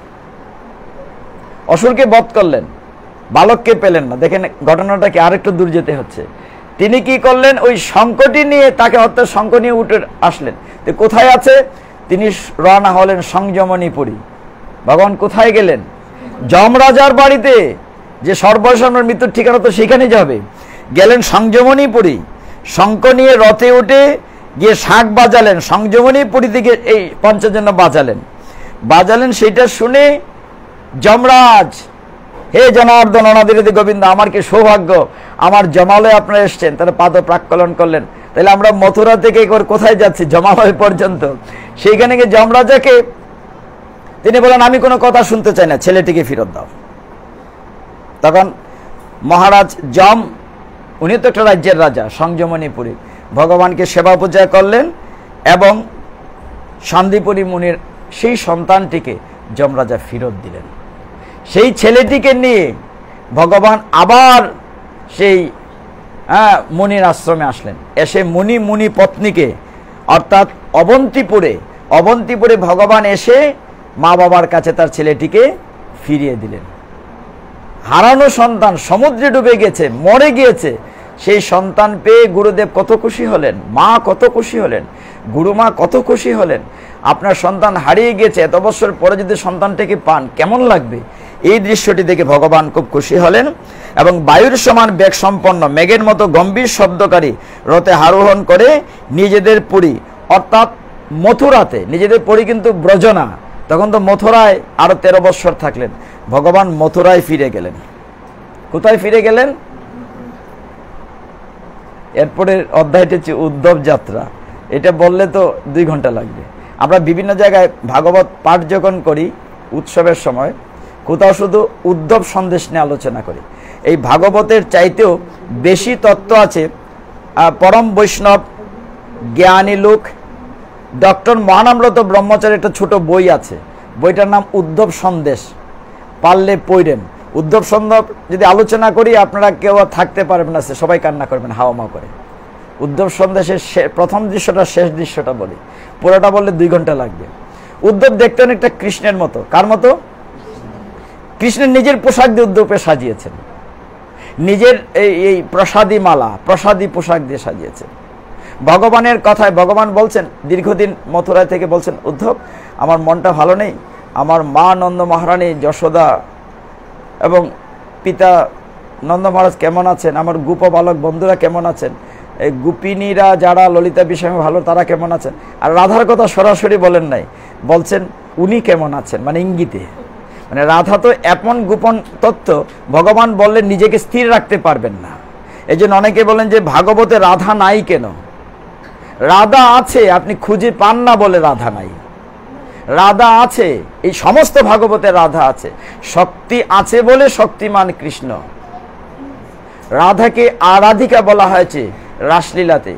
A: অসুরকে বধ করলেন, বালককে পেলেন না। দেখেন ঘটনাটাকে আরেকটু দূর যেতে হচ্ছে। তিনি কি করলেন? ওই শঙ্খটি নিয়ে, তাকে হত্যা শঙ্খ নিয়ে উঠে আসলেন। তো কোথায় আছে? তিনি রওনা হলেন সংযমনীপুরী। ভগবান কোথায় গেলেন? যমরাজার বাড়িতে, যে সর্বসাধারণ মৃত্যুর ঠিকানা তো সেখানে যাবে। গেলেন সংযমনীপুরী, শঙ্খ নিয়ে রথে উঠে গিয়ে শাঁখ বাজালেন। সংযমনীপুরী থেকে এই পঞ্চজন্য বাজালেন। সেইটা শুনে যমরাজ, হে জনার্দন অনাদিরাদি গোবিন্দ, আমার কি সৌভাগ্য, আমার জমালয়ে আপনারা এসছেন। তারা পাদ প্রাক্কলন করলেন। তাহলে আমরা মথুরা থেকে কোথায় যাচ্ছি? জমালয় পর্যন্ত। সেইখানে গিয়ে যমরাজাকে তিনি বলেন, আমি কোনো কথা শুনতে চাই না, ছেলেটিকে ফেরত দাও। তখন মহারাজ যম, উনি তো একটা রাজ্যের রাজা, সংযমনীপুরী, ভগবানকে সেবা পূজা করলেন এবং শান্তিপুরী মুনির সেই সন্তানটিকে যমরাজা ফেরত দিলেন। সেই ছেলেটিকে নিয়ে ভগবান আবার সেই মুনির আশ্রমে আসলেন। এসে মুনি পত্নীকে, অর্থাৎ অবন্তিপুরে ভগবান এসে মা বাবার কাছে তার ছেলেটিকে ফিরিয়ে দিলেন। হারানো সন্তান সমুদ্রে ডুবে গেছে, মরে গিয়েছে, সেই সন্তান পেয়ে গুরুদেব কত খুশি হলেন, মা কত খুশি হলেন, গুরুমা কত খুশি হলেন। আপনার সন্তান হারিয়ে গেছে, এত বছর পরে যদি সন্তানটাকে পান কেমন লাগবে? এই দৃশ্যটি দেখে ভগবান খুব খুশি হলেন এবং বায়ুর সমান বেগ সম্পন্ন মেঘের মতো গম্ভীর শব্দকারী রথে আরোহণ করে নিজেদের পুরী, অর্থাৎ মথুরাতে, নিজেদের পুরী কিন্তু ব্রজনা, তখন তো মথুরায় আরো 13 বৎসর থাকলেন। ভগবান মথুরায় ফিরে গেলেন। কোথায় ফিরে গেলেন? এরপরে অধ্যায়টি হচ্ছে উদ্ধব যাত্রা। এটা বললে তো 2 ঘন্টা লাগবে। আমরা বিভিন্ন জায়গায় ভাগবত পাঠ যখন করি উৎসবের সময়, কোথাও শুধু উদ্ধব সন্দেশ নিয়ে আলোচনা করি। এই ভাগবতের চাইতেও বেশি তত্ত্ব আছে পরম বৈষ্ণব জ্ঞানী লোক ডক্টর মহানামরত ব্রহ্মচারী একটা ছোট বই আছে, বইটার নাম উদ্ধব সন্দেশ, পারলে পড়েন। উদ্ধব সন্দেশ যদি আলোচনা করি আপনারা কেউ থাকতে পারবেন না, সবাই কান্না করবেন হাওয়া মাও করে। উদ্ধব সন্দেশের প্রথম দৃশ্যটা শেষ দৃশ্যটা বলি, পুরোটা বললে 2 ঘন্টা লাগবে। উদ্ধব দেখতেন একটা কৃষ্ণের মতো। কার মতো? কৃষ্ণের নিজের পোশাক দিয়ে উদ্ধবকে সাজিয়েছেন, নিজের এই প্রসাদী মালা, প্রসাদী পোশাক দিয়ে সাজিয়েছেন। ভগবানের কথায় ভগবান বলছেন, দীর্ঘদিন মথুরায় থেকে বলছেন, উদ্ধব আমার মনটা ভালো নেই, আমার মা নন্দ মহারানী যশোদা এবং পিতা নন্দ মহারাজ কেমন আছেন, আমার গোপ বালক বন্ধুরা কেমন আছেন, এই গোপিনীরা যারা ললিতা বিষয়ে ভালো তারা কেমন আছেন। আর রাধার কথা সরাসরি বলেন নাই, বলছেন উনি কেমন আছেন, মানে ইঙ্গিতে। মানে রাধা তো এমন গোপন তত্ত্ব, ভগবান বললেন নিজেকে স্থির রাখতে পারবেন না। এই জন্য অনেকে বলেন যে ভাগবতে রাধা নাই কেন? রাধা আছে, আপনি খুঁজে পান না বলে রাধা নাই। রাধা আছে, এই সমস্ত ভাগবতে রাধা আছে। শক্তি আছে বলে শক্তিমান কৃষ্ণ। রাধাকে আরাধিকা বলা হয়েছে রাসলীলাতে।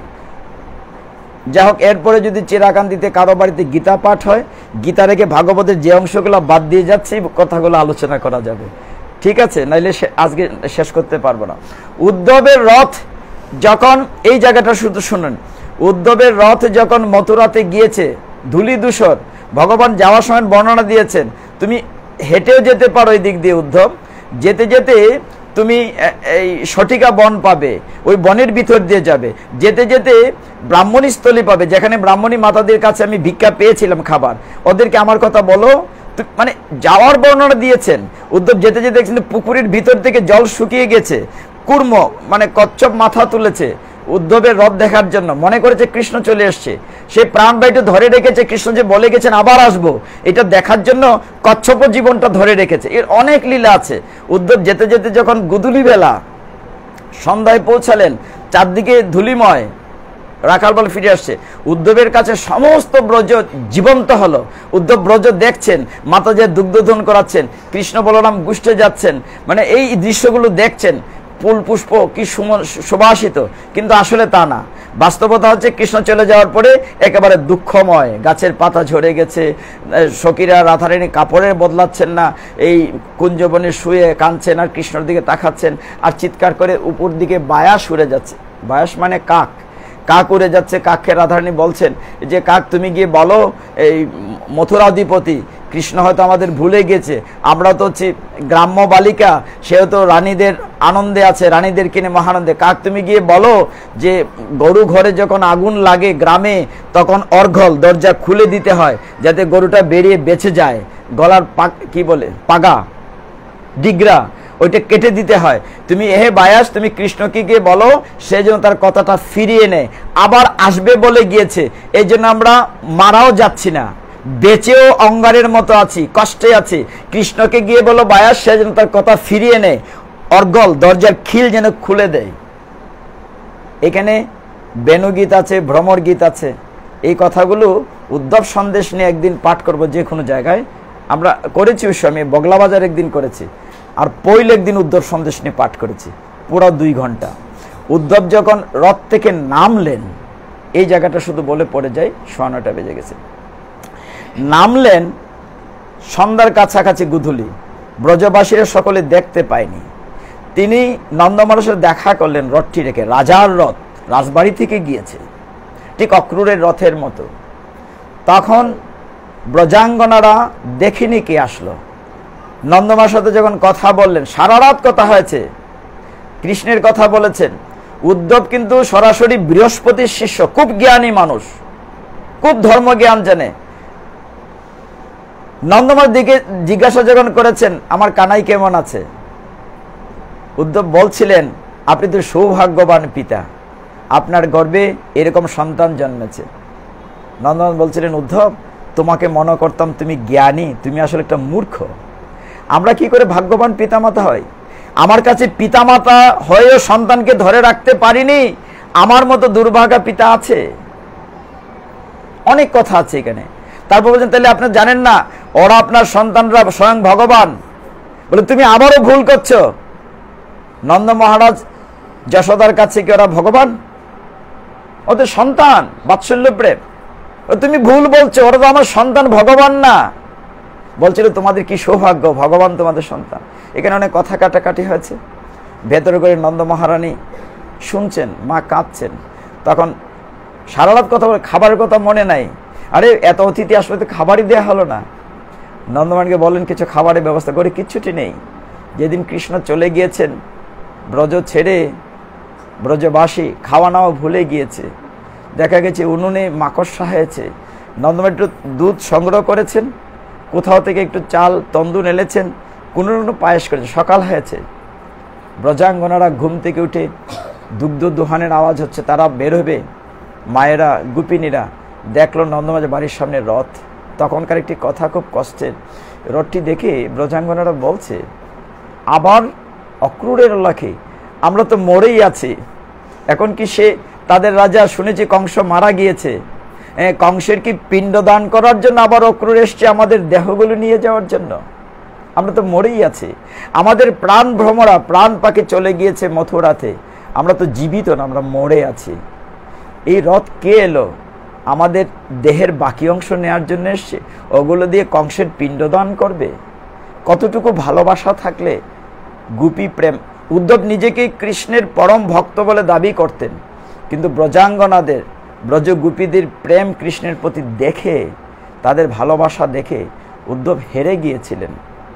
A: যাই হোক, এরপরে যদি চিরাকান্তিতে কারো বাড়িতে গীতা পাঠ হয়, গীতা রেখে ভাগবতের যে অংশগুলো বাদ দিয়ে যাচ্ছে কথাগুলো আলোচনা করা যাবে, ঠিক আছে? নাইলে আজকে শেষ করতে পারবো না। উদ্ধবের রথ যখন, এই জায়গাটা শুধু শুনুন, উদ্ধবের রথ যখন মথুরাতে গিয়েছে ধূলি ধূসর, ভগবান যাওয়ার সময় বর্ণনা দিয়েছেন, তুমি হেঁটেও যেতে পারো এই দিক দিয়ে উদ্ধব, যেতে যেতে তুমি এই সঠিকা বন পাবে, ওই বনের ভিতর দিয়ে যাবে, যেতে যেতে ব্রাহ্মণী স্থলী পাবে, যেখানে ব্রাহ্মণী মাতাদের কাছে আমি ভিক্ষা পেয়েছিলাম খাবার, ওদেরকে আমার কথা বলো। মানে যাওয়ার বর্ণনা দিয়েছেন। উদ্ধব যেতে যেতে দেখছেন পুকুরের ভিতর থেকে জল শুকিয়ে গেছে, কুর্ম মানে কচ্ছপ মাথা তুলেছে উদ্ধবের রথ দেখার জন্য, মনে করেছে কৃষ্ণ চলে এসছে। সে প্রাণবায়ুটা ধরে রেখেছে, কৃষ্ণ যে বলে গেছেন আবার আসবো, এটা দেখার জন্য কচ্ছপ জীবনটা ধরে রেখেছে। এর অনেক লীলা আছে। উদ্ধব যেতে যেতে যখন গুদুলি বেলা সন্ধ্যায় পৌঁছালেন, চারদিকে ধুলিময়, রাখাল বল ফিরে আসছে, উদ্ধবের কাছে সমস্ত ব্রজ জীবন্ত হলো। উদ্ধব ব্রজ দেখছেন, মাতাজের দুগ্ধধন করাচ্ছেন, কৃষ্ণ বলরাম গুষ্ঠে যাচ্ছেন, মানে এই দৃশ্যগুলো দেখছেন। ফুল পুষ্প কি সুবাসিত, কিন্তু আসলে তা না। বাস্তবতা হচ্ছে কৃষ্ণ চলে যাওয়ার পরে একেবারে দুঃখময়, গাছের পাতা ঝরে গেছে, সখীরা রাধারানী কাপড়ে বদলাচ্ছেন না, এই কুঞ্জবনে শুয়ে কাঁদছেন আর কৃষ্ণর দিকে তাকাচ্ছেন আর চিৎকার করে উপর দিকে বায়াস উড়ে যাচ্ছে। বায়াস মানে কাক, কাক উড়ে যাচ্ছে। কাককে রাধারানী বলছেন যে কাক তুমি গিয়ে বলো এই মথুরাধিপতি কৃষ্ণ হয়তো আমাদের ভুলে গেছে, আমরা তো হচ্ছে গ্রাম্য বালিকা, সেও তো রানীদের আনন্দে আছে, রানীদের কিনে মহানন্দে। কাক তুমি গিয়ে বলো যে গরু ঘরে যখন আগুন লাগে গ্রামে, তখন অর্ঘল দরজা খুলে দিতে হয় যাতে গরুটা বেরিয়ে বেঁচে যায়, গলার কি বলে পাগা ডিগরা ওইটা কেটে দিতে হয়। তুমি এহে বায়াস তুমি কৃষ্ণকে গিয়ে বলো সে যেন তার কথাটা ফিরিয়ে নেয়, আবার আসবে বলে গিয়েছে। এই জন্য আমরা মারাও যাচ্ছি না, বেঁচেও অঙ্গারের মতো আছি, কষ্টে আছি। কৃষ্ণকে গিয়ে বলো বায়াস সে যেন তার কথা ফিরিয়ে নেয়, অর্গল দরজার খিল যেন খুলে দেয়। এখানে বেণুগীত আছে, ভ্রমর গীত আছে। এই কথাগুলো উদ্ধব সন্দেশ নিয়ে একদিন পাঠ করব যে কোনো জায়গায়। আমরা করেছি ওই সময়, বগলাবাজার একদিন করেছি, আর পৈল একদিন উদ্ধব সন্দেশ নিয়ে পাঠ করেছি পুরো 2 ঘন্টা। উদ্ধব যখন রথ থেকে নামলেন, এই জায়গাটা শুধু বলে পড়ে যায়, 9:15 বেজে গেছে। নামলেন সন্ধ্যার কাছাকাছি গুধুলি, ব্রজবাসীরা সকলে দেখতে পায়নি। তিনি নন্দমহারাজের দেখা করলেন রথটি রেখে, রাজার রথ রাজবাড়ি থেকে গিয়েছে, ঠিক অক্রূরের রথের মতো। তখন ব্রজাঙ্গনারা দেখিনি কে আসলো। নন্দমার সাথে যখন কথা বললেন, সারা রাত কথা হয়েছে, কৃষ্ণের কথা বলেছেন। উদ্ধব কিন্তু সরাসরি বৃহস্পতির শিষ্য, খুব জ্ঞানী মানুষ, খুব ধর্মজ্ঞান জানে। নন্দমার দিকে জিজ্ঞাসা যখন করেছেন আমার কানাই কেমন আছে, উদ্ধব বলছিলেন আপনি তো সৌভাগ্যবান পিতা, আপনার গর্ভে এরকম সন্তান জন্মেছে। নন্দন বলছিলেন উদ্ধব তোমাকে মনে করতাম তুমি জ্ঞানী, তুমি আসলে একটা মূর্খ। আমরা কি করে ভাগ্যবান পিতামাতা হয়? আমার কাছে পিতামাতা হয়েও সন্তানকে ধরে রাখতে পারিনি, আমার মতো দুর্ভাগা পিতা আছে? অনেক কথা আছে এখানে। তারপর বলছেন তাহলে আপনি জানেন না ওরা আপনার সন্তানরা স্বয়ং ভগবান? বলে তুমি আবারও ভুল করছো। নন্দ মহারাজ যশোদার কাছে কি ওরা ভগবান? ওদের সন্তান, বাৎসল্য প্রেম। তুমি ভুল বলছো, ওরা তো আমার সন্তান, ভগবান না। বলছিল তোমাদের কি সৌভাগ্য, ভগবান তোমাদের সন্তান। এখানে অনেক কথা কাটাকাটি হয়েছে। ভেতরে করে নন্দ মহারানী শুনছেন, মা কাঁদছেন। তখন সারা রাত কথা বলে, খাবারের কথা মনে নাই। আরে এত অতিথি আসলে তো খাবারই দেওয়া হলো না। নন্দমানকে বলেন কিছু খাবারের ব্যবস্থা করে, কিচ্ছুটি নেই। যেদিন কৃষ্ণ চলে গিয়েছেন ব্রজ ছেড়ে, ব্রজবাসী খাওয়া নাওয়া ভুলে গিয়েছে। দেখা গেছে উনুনে মাকড়সা হয়েছে। নন্দমান একটু দুধ সংগ্রহ করেছেন, কোথাও থেকে একটু চাল তন্দুর এনেছেন, কোনো পায়েস করেছে। সকাল হয়েছে, ব্রজাঙ্গনারা ঘুম থেকে উঠে দুগ্ধ দোহানের আওয়াজ হচ্ছে, তারা বের হবে। মায়েরা, গোপিনীরা দেখলো নন্দমাজ বাড়ির সামনে রথ। তখনকার একটি কথা খুব কষ্টের। রথটি দেখে ব্রজাঙ্গনারা বলছে, আবার অক্রূরের লাখে, আমরা তো মরেই আছি। এখন কি সে তাদের রাজা, শুনেছি কংস মারা গিয়েছে, কংসের কি পিণ্ডদান করার জন্য আবার অক্রূর এসছে আমাদের দেহগুলো নিয়ে যাওয়ার জন্য? আমরা তো মরেই আছি। আমাদের প্রাণ ভ্রমরা, প্রাণ পাখি চলে গিয়েছে মথুরাতে, আমরা তো জীবিত না, আমরা মরে আছি। এই রথ কে এলো? আমাদের দেহের বাকি অংশ নেওয়ার জন্য এসছে, ওগুলো দিয়ে কংসের পিণ্ডদান করবে? কতটুকু ভালোবাসা থাকলে গোপী প্রেম। উদ্ধব নিজেকে কৃষ্ণের পরম ভক্ত বলে দাবি করতেন, কিন্তু ব্রজাঙ্গনাদের, ব্রজ গোপীদের প্রেম কৃষ্ণের প্রতি দেখে, তাদের ভালোবাসা দেখে উদ্ধব হেরে গিয়েছিলেন।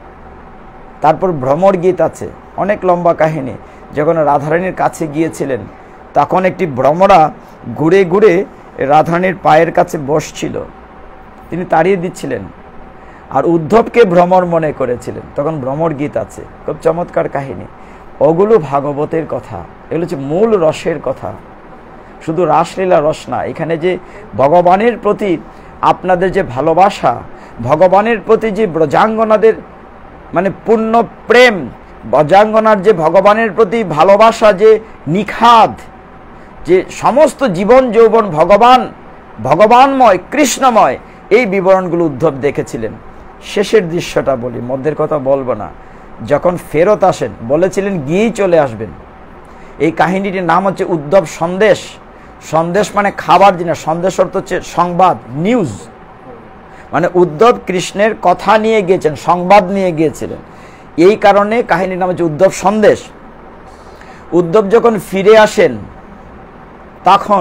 A: তারপর ভ্রমর গীত আছে, অনেক লম্বা কাহিনী। যখন রাধারানীর কাছে গিয়েছিলেন, তখন একটি ভ্রমরা ঘুরে ঘুরে রাধারানীর পায়ের কাছে বসছিল, তিনি তাড়িয়ে দিচ্ছিলেন, আর উদ্ধবকে ভ্রমর মনে করেছিলেন। তখন ভ্রমর গীত আছে, খুব চমৎকার কাহিনী। ওগুলো ভাগবতের কথা, এগুলো হচ্ছে মূল রসের কথা। শুধু রাসলীলা রস না, এখানে যে ভগবানের প্রতি আপনাদের যে ভালোবাসা, ভগবানের প্রতি যে ব্রজাঙ্গনাদের মানে পূর্ণ প্রেম, ব্রজাঙ্গনার যে ভগবানের প্রতি ভালোবাসা, যে নিখাদ, যে সমস্ত জীবন যৌবন ভগবান, ভগবানময়, কৃষ্ণময়, এই বিবরণগুলো উদ্ধব দেখেছিলেন। শেষের দৃশ্যটা বলি, মধ্যের কথা বলবো না। যখন ফেরত আসেন, বলেছিলেন গিয়েই চলে আসবেন। এই কাহিনীটির নাম হচ্ছে উদ্ধব সন্দেশ। সন্দেশ মানে খাবার জিনিস, সন্দেশ অর্থ হচ্ছে সংবাদ, নিউজ। মানে উদ্ধব কৃষ্ণের কথা নিয়ে গিয়েছেন, সংবাদ নিয়ে গিয়েছিলেন। এই কারণে কাহিনীর নাম হচ্ছে উদ্ধব সন্দেশ। উদ্ধব যখন ফিরে আসেন, তখন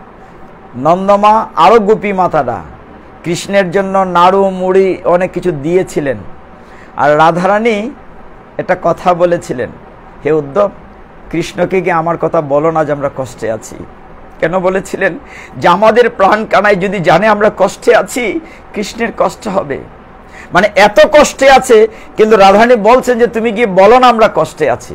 A: নন্দমা আরও গোপী মাতারা কৃষ্ণের জন্য নাড়ু মুড়ি অনেক কিছু দিয়েছিলেন। আর রাধারানী একটা কথা বলেছিলেন, হে উদ্ধব, কৃষ্ণকে গিয়ে আমার কথা বলো না যে আমরা কষ্টে আছি। কেন বলেছিলেন? যে আমাদের প্রাণ কানাই যদি জানে আমরা কষ্টে আছি, কৃষ্ণের কষ্ট হবে। মানে এত কষ্টে আছে, কিন্তু রাধারানী বলছেন যে তুমি গিয়ে বলো না আমরা কষ্টে আছি।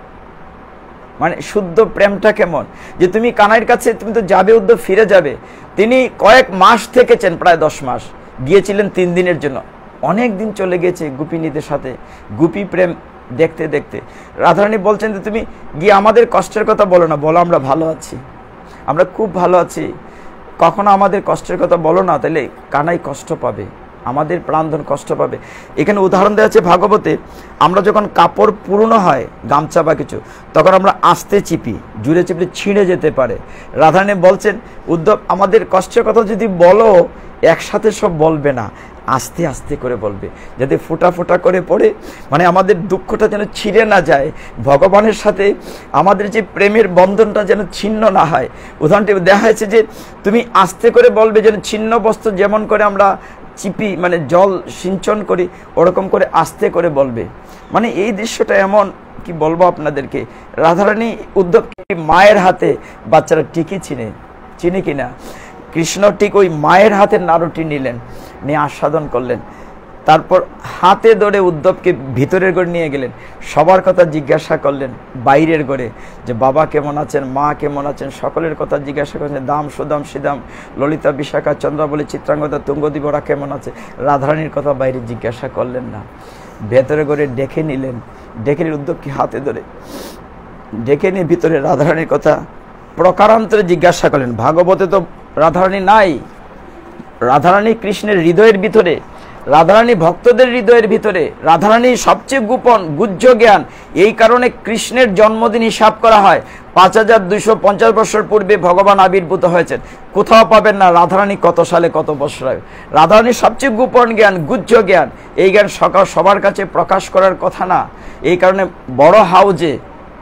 A: মানে শুদ্ধ প্রেমটা কেমন, যে তুমি কানাইয়ের কাছে তুমি তো যাবে, উদ্ধব ফিরে যাবে। তিনি কয়েক মাস থেকেছেন, প্রায় 10 মাস, গিয়েছিলেন 3 দিনের জন্য। অনেক দিন চলে গেছে গোপিনীদের সাথে, গোপী প্রেম দেখতে দেখতে। রাধারানী বলছেন যে তুমি গিয়ে আমাদের কষ্টের কথা বলো না, বলো আমরা ভালো আছি, আমরা খুব ভালো আছি। কখনো আমাদের কষ্টের কথা বলো না, তাহলে কানাই কষ্ট পাবে, আমাদের প্রাণধন কষ্ট পাবে। এখানে উদাহরণ দেওয়া আছে ভাগবতে, আমরা যখন কাপড় পুরনো হয়, গামছা বা কিছু, তখন আমরা আস্তে চিপি, জুড়ে চিপলে ছিঁড়ে যেতে পারে। রাধারানী বলছেন, উদ্ধব আমাদের কষ্টের কথা যদি বলো, একসাথে সব বলবে না, আস্তে আস্তে করে বলবে, যাতে ফোঁটা ফোঁটা করে পড়ে, মানে আমাদের দুঃখটা যেন ছিঁড়ে না যায়, ভগবানের সাথে আমাদের যে প্রেমের বন্ধনটা যেন ছিন্ন না হয়। উদাহরণটি দেখা হয়েছে যে তুমি আস্তে করে বলবে, যেন ছিন্ন বস্ত্র যেমন করে আমরা চিপি, মানে জল সিঞ্চন করি, ওরকম করে আস্তে করে বলবে। মানে এই দৃশ্যটা এমন, কি বলবো আপনাদেরকে। রাধারানী উদ্ধবকে মায়ের হাতে, বাচ্চারা ঠিকই চিনে কিনা, কৃষ্ণ ঠিক ওই মায়ের হাতের নাড়ুটি নিলেন, নিয়ে আস্বাদন করলেন। তারপর হাতে ধরে উদ্ধবকে ভিতরের ঘরে নিয়ে গেলেন, সবার কথা জিজ্ঞাসা করলেন বাইরের ঘরে, যে বাবা কেমন আছেন, মা কেমন আছেন, সকলের কথা জিজ্ঞাসা করছেন। দাম, সুদাম, সিদাম, ললিতা, বিশাখা, চন্দ্রাবলী, চিত্রাঙ্গদা, তুঙ্গদীপ, ওরা কেমন আছে, রাধারানীর কথা বাইরে জিজ্ঞাসা করলেন না। ভেতরে ঘরে ডেকে নিলেন, ডেকে নিয়ে উদ্ধবকে হাতে ধরে ডেকে নিয়ে ভিতরে রাধারানীর কথা প্রকারান্তরে জিজ্ঞাসা করলেন। ভাগবতে তো রাধারানী নাই, রাধারানী কৃষ্ণের হৃদয়ের ভিতরে, রাধারানী ভক্তদের হৃদয়ের ভিতরে, রাধারানী সবচেয়ে গোপন গুহ্য জ্ঞান। এই কারণে কৃষ্ণের জন্মদিন হিসাব করা হয় 5250 বছর পূর্বে ভগবান আবির্ভূত হয়েছেন। কোথাও পাবেন না রাধারানী কত সালে কত বছর আগে। রাধারানীর সবচেয়ে গোপন জ্ঞান, গুহ্য জ্ঞান, এই জ্ঞান সবার কাছে প্রকাশ করার কথা না। এই কারণে বড় হাউজে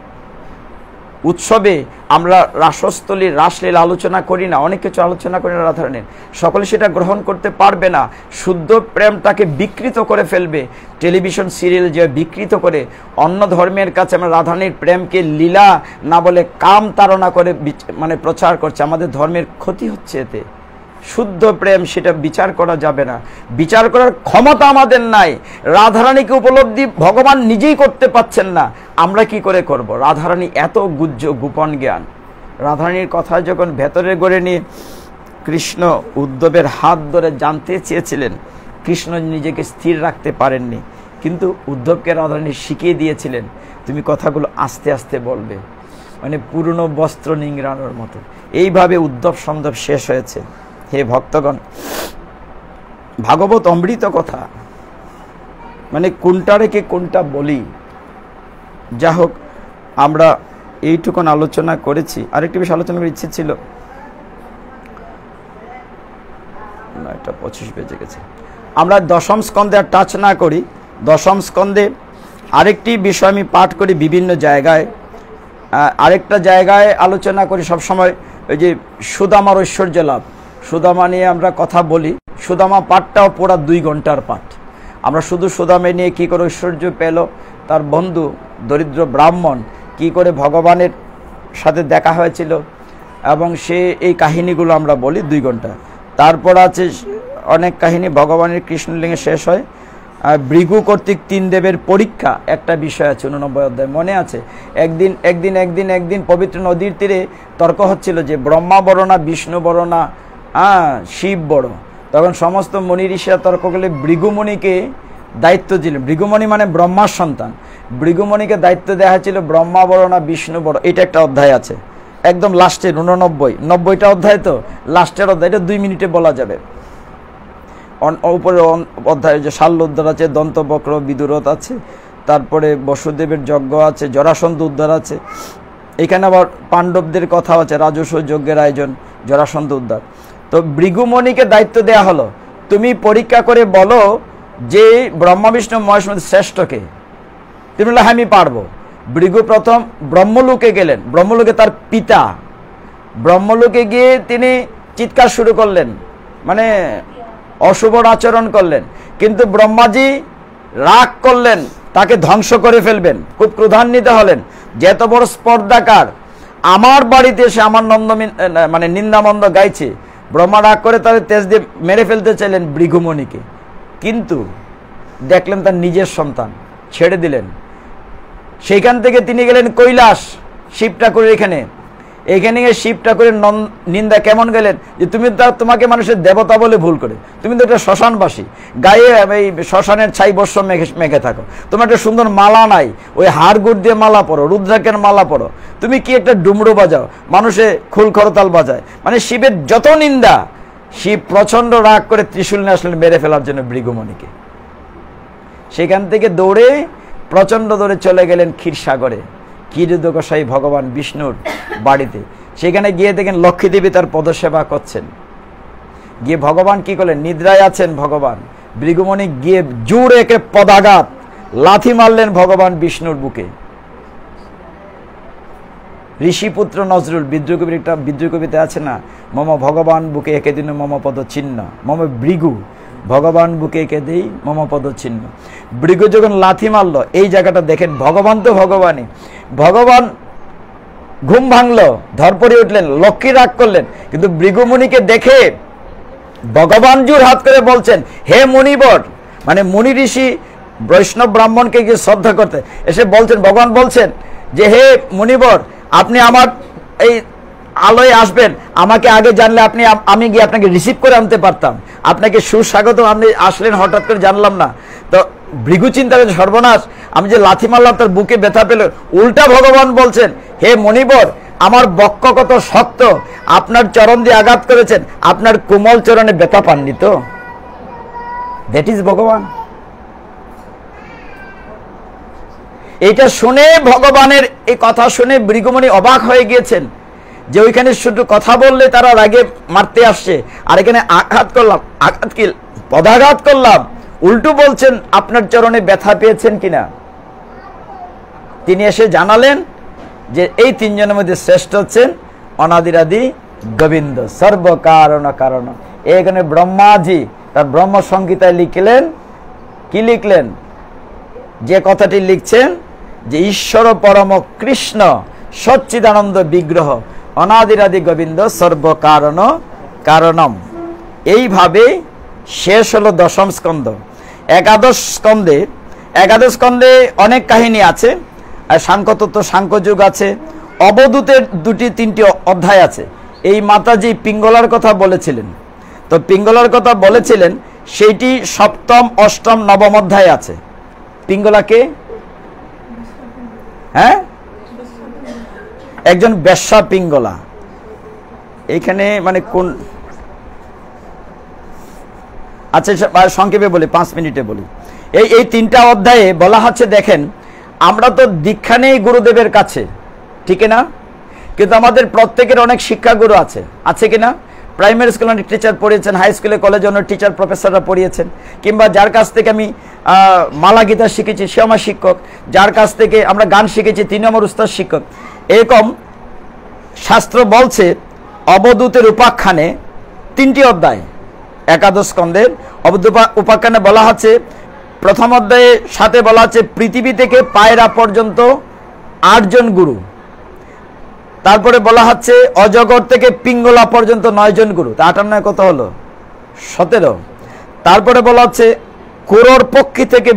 A: উৎসবে আমরা রাসস্থলীর রাসলীলা আলোচনা করি না, অনেক কিছু আলোচনা করি না রাধারানীর। সকলে সেটা গ্রহণ করতে পারবে না, শুদ্ধ প্রেমটাকে বিকৃত করে ফেলবে। টেলিভিশন সিরিয়াল যে বিকৃত করে অন্য ধর্মের কাছে আমরা রাধারানীর প্রেমকে লীলা না বলে কাম তাড়না করে মানে প্রচার করছে, আমাদের ধর্মের ক্ষতি হচ্ছে এতে। শুদ্ধ প্রেম সেটা বিচার করা যাবে না, বিচার করার ক্ষমতা আমাদের নাই। রাধারানীকে উপলব্ধি ভগবান নিজেই করতে পাচ্ছেন না, আমরা কি করে করব? রাধারানী এত গুহ্য গোপন জ্ঞান। রাধারানীর কথা যখন ভেতরে গড়ে নিয়ে কৃষ্ণ উদ্ধবের হাত ধরে জানতে চেয়েছিলেন, কৃষ্ণ নিজেকে স্থির রাখতে পারেননি, কিন্তু উদ্ধবকে রাধারানী শিখিয়ে দিয়েছিলেন তুমি কথাগুলো আস্তে আস্তে বলবে, মানে পুরনো বস্ত্র নিংড়ানোর মতো। এইভাবে উদ্ধব সন্দব শেষ হয়েছে। হে ভক্তগণ, ভাগবত অমৃত কথা, মানে কোনটা রেখে কোনটা বলি। যা হোক, আমরা এইটুকুন আলোচনা করেছি। আরেকটি বিষয় আলোচনা করার ইচ্ছে ছিল, 9:25 বেজে গেছে। আমরা দশম স্কন্ধে আর টাচ না করি। দশম স্কন্ধে আরেকটি বিষয় আমি পাঠ করি বিভিন্ন জায়গায়, আরেকটা জায়গায় আলোচনা করি সবসময়, ওই যে সুদামার ঐশ্বর্য লাভ। সুদামা নিয়ে আমরা কথা বলি। সুদামা পাঠটাও পুরা 2 ঘন্টার পাঠ। আমরা শুধু সুদামে নিয়ে কী করে ঐশ্বর্য পেল, তার বন্ধু দরিদ্র ব্রাহ্মণ কি করে ভগবানের সাথে দেখা হয়েছিল, এবং সে এই কাহিনীগুলো আমরা বলি 2 ঘন্টা। তারপর আছে অনেক কাহিনী। ভগবানের কৃষ্ণলিঙ্গে শেষ হয় ভৃগু কর্তৃক 3 দেবের পরীক্ষা, একটা বিষয় আছে 89 অধ্যায়, মনে আছে? একদিন পবিত্র নদীর তীরে তর্ক হচ্ছিল যে ব্রহ্মা বড় না বিষ্ণু বড় না শিব বড়। তখন সমস্ত মুনি ঋষিরা তর্ক করলে ভৃগুমণিকে দায়িত্ব দিলেন। ভৃগুমণি মানে ব্রহ্মার সন্তান। ভৃগুমণিকে দায়িত্ব দেওয়া হয়েছিল ব্রহ্মা বড় না বিষ্ণু বড়। এটা একটা অধ্যায় আছে, একদম লাস্টের 90টা অধ্যায়, তো লাস্টের অধ্যায়, এটা 2 মিনিটে বলা যাবে। উপরে অধ্যায় যে শাল্য উদ্ধার আছে, দন্তবক্র বিদুরথ আছে, তারপরে বসুদেবের যজ্ঞ আছে, জরাসন্ধ উদ্ধার আছে। এখানে আবার পাণ্ডবদের কথা আছে, রাজস্ব যজ্ঞের আয়োজন, জরাসন্ধ উদ্ধার। তো ভৃগুমণিকে দায়িত্ব দেয়া হলো, তুমি পরীক্ষা করে বলো যে ব্রহ্মা বিষ্ণু মহেশ শ্রেষ্ঠকে। তুমি বললে আমি পারবো। ভৃগু প্রথম ব্রহ্মলোকে গেলেন। ব্রহ্মলোকে তার পিতা, ব্রহ্মলোকে গিয়ে তিনি চিৎকার শুরু করলেন, মানে অশুভ আচরণ করলেন। কিন্তু ব্রহ্মাজি রাগ করলেন, তাকে ধ্বংস করে ফেলবেন, খুব ক্রোধান্বিত হলেন যে এত বড় স্পর্ধাকার আমার বাড়িতে এসে আমার মানে নিন্দামন্দ গাইছে। ব্রহ্মা রাগ করে তাদের তেজ দিয়ে মেরে ফেলতে চাইলেন ভৃগুমণিকে, কিন্তু দেখলেন তার নিজের সন্তান, ছেড়ে দিলেন। সেইখান থেকে তিনি গেলেন কৈলাস, শিব ঠাকুরের এখানে গিয়ে শিব ঠাকুরের নিন্দা কেমন গেলেন যে তুমি তোমাকে মানুষের দেবতা বলে ভুল করে, তুমি তো একটা শ্মশানবাসী, গায়ে এই শ্মশানের ছাই বর্ষ মেখে থাকো, তোমার একটা সুন্দর মালা নাই, ওই হাড় গুড় দিয়ে মালা পরো, রুদ্রাক্ষের মালা পরো, তুমি কি একটা ডুমরো বাজাও, মানুষে খুল খরতাল বাজায়, মানে শিবের যত নিন্দা। শিব প্রচন্ড রাগ করে ত্রিশূল নিয়ে আসলেন মেরে ফেলার জন্য ভৃগুমণিকে। সেখান থেকে দৌড়ে প্রচন্ড দৌড়ে চলে গেলেন ক্ষীরসাগরে, ক্ষীরোদ গোসাই ভগবান বিষ্ণুর বাড়িতে। সেখানে গিয়ে দেখেন লক্ষ্মী দেবী তার পদসেবা করছেন। গিয়ে ভগবান কি করলেন, নিদ্রায় আছেন ভগবান। ভৃগুমণি গিয়ে জোরে একে পদাঘাত লাথি মারলেন ভগবান বিষ্ণুর বুকে। ঋষিপুত্র নজরুল বিদ্রোহ কবির একটা বিদ্রোহ কবিতা আছে না, মম ভগবান বুকে একে দিন মম পদ চিহ্ন, মম ভৃগু ভগবান বুকে একে দেই মম পদ চিহ্ন। ভৃগু যখন লাথি মারলো, এই জায়গাটা দেখেন, ভগবান তো ভগবানই, ভগবান ঘুম ভাঙলো, ধরপড়ে উঠলেন, লক্ষ্মী রাগ করলেন, কিন্তু ভৃগুমুনিকে দেখে ভগবান জোর হাত করে বলছেন, হে মুনিবর, মানে মুনি ঋষি বৈষ্ণব ব্রাহ্মণকে গিয়ে শ্রদ্ধা করতে এসে বলছেন, ভগবান বলছেন যে হে মুনিবর, আপনি আমার এই আলোয় আসবেন, আমাকে আগে জানলে আমি গিয়ে আপনাকে রিসিভ করে আনতে পারতাম, আপনাকে সুস্বাগত, আপনি আসলেন হঠাৎ করে জানলাম না। তো ভৃগু চিন্তা করে, সর্বনাশ, আমি যে লাথি মারলাম তার বুকে ব্যথা পেল। উল্টা ভগবান বলছেন, হে মণিবর, আমার বক্ষ কত শক্ত, আপনার চরণ দিয়ে আঘাত করেছেন, আপনার কোমল চরণে ব্যথা পাননি তো? দ্যাট ইজ ভগবান। এটা শুনে ভগবানের এই কথা শুনে ভৃগুমুনি অবাক হয়ে গিয়েছেন যে ওইখানে শুধু কথা বললে তারা রাগে মারতে আসছে, আর এখানে আঘাত করলাম, আঘাত কি পদাঘাত করলাম, উল্টো বলছেন আপনার চরণে ব্যথা পেয়েছেন কিনা। তিনি এসে জানালেন যে এই তিনজনের মধ্যে শ্রেষ্ঠ হচ্ছেন অনাদিরাদি গোবিন্দ, সর্বকারণ কারণ। এখানে ব্রহ্মাজি তার ব্রহ্ম সংহিতায় লিখলেন, কি লিখলেন? যে কথাটি লিখছেন যে ঈশ্বর পরম কৃষ্ণ সচ্চিদানন্দ বিগ্রহ অনাদিরাদি গোবিন্দ সর্বকারণ কারণম। এইভাবে শেষ হলো দশম স্কন্ধ। একাদশ স্কন্ধে অনেক কাহিনী আছে, আর সাংখ্যতত্ত্ব, সাংখ্যযুগ আছে, অবধূতের 2-3টি অধ্যায় আছে। এই মাতাজি পিঙ্গলার কথা বলেছিলেন, তো পিঙ্গলার কথা বলেছিলেন সেইটি 7ম, 8ম, 9ম অধ্যায় আছে। পিঙ্গলাকে হ্যাঁ একজন বেশ্যা পিঙ্গলা। এইখানে মানে কোন, আচ্ছা সংক্ষেপে বলি, 5 মিনিটে বলি। এই 3টা অধ্যায়ে বলা হচ্ছে, দেখেন আমরা তো দীক্ষা নেই গুরুদেবের কাছে, ঠিক না? কিন্তু আমাদের প্রত্যেকের অনেক শিক্ষাগুরু আছে কিনা? প্রাইমারি স্কুলে অনেক টিচার পড়িয়েছেন, হাই স্কুলে কলেজে অনেক টিচার প্রফেসররা পড়িয়েছেন, কিংবা যার কাছ থেকে আমি মালা গীতা শিখেছি সে আমার শিক্ষক, যার কাছ থেকে আমরা গান শিখেছি তিনি আমার উস্তাদ শিক্ষক। এরকম শাস্ত্র বলছে অবধূতের উপাখ্যানে 3টি অধ্যায় একাদশ স্কন্ধের অবধূত উপাখ্যানে বলা হচ্ছে, প্রথম অধ্যায়ে 7 বলা হচ্ছে পৃথিবী থেকে পায়রা পর্যন্ত 8 জন গুরু। তারপরে বলা হচ্ছে অজগর থেকে পিঙ্গলা পর্যন্ত 9 জন গুরু। তা 58 কত হলো? 17। তারপরে বলা হচ্ছে কোরর পক্ষী থেকে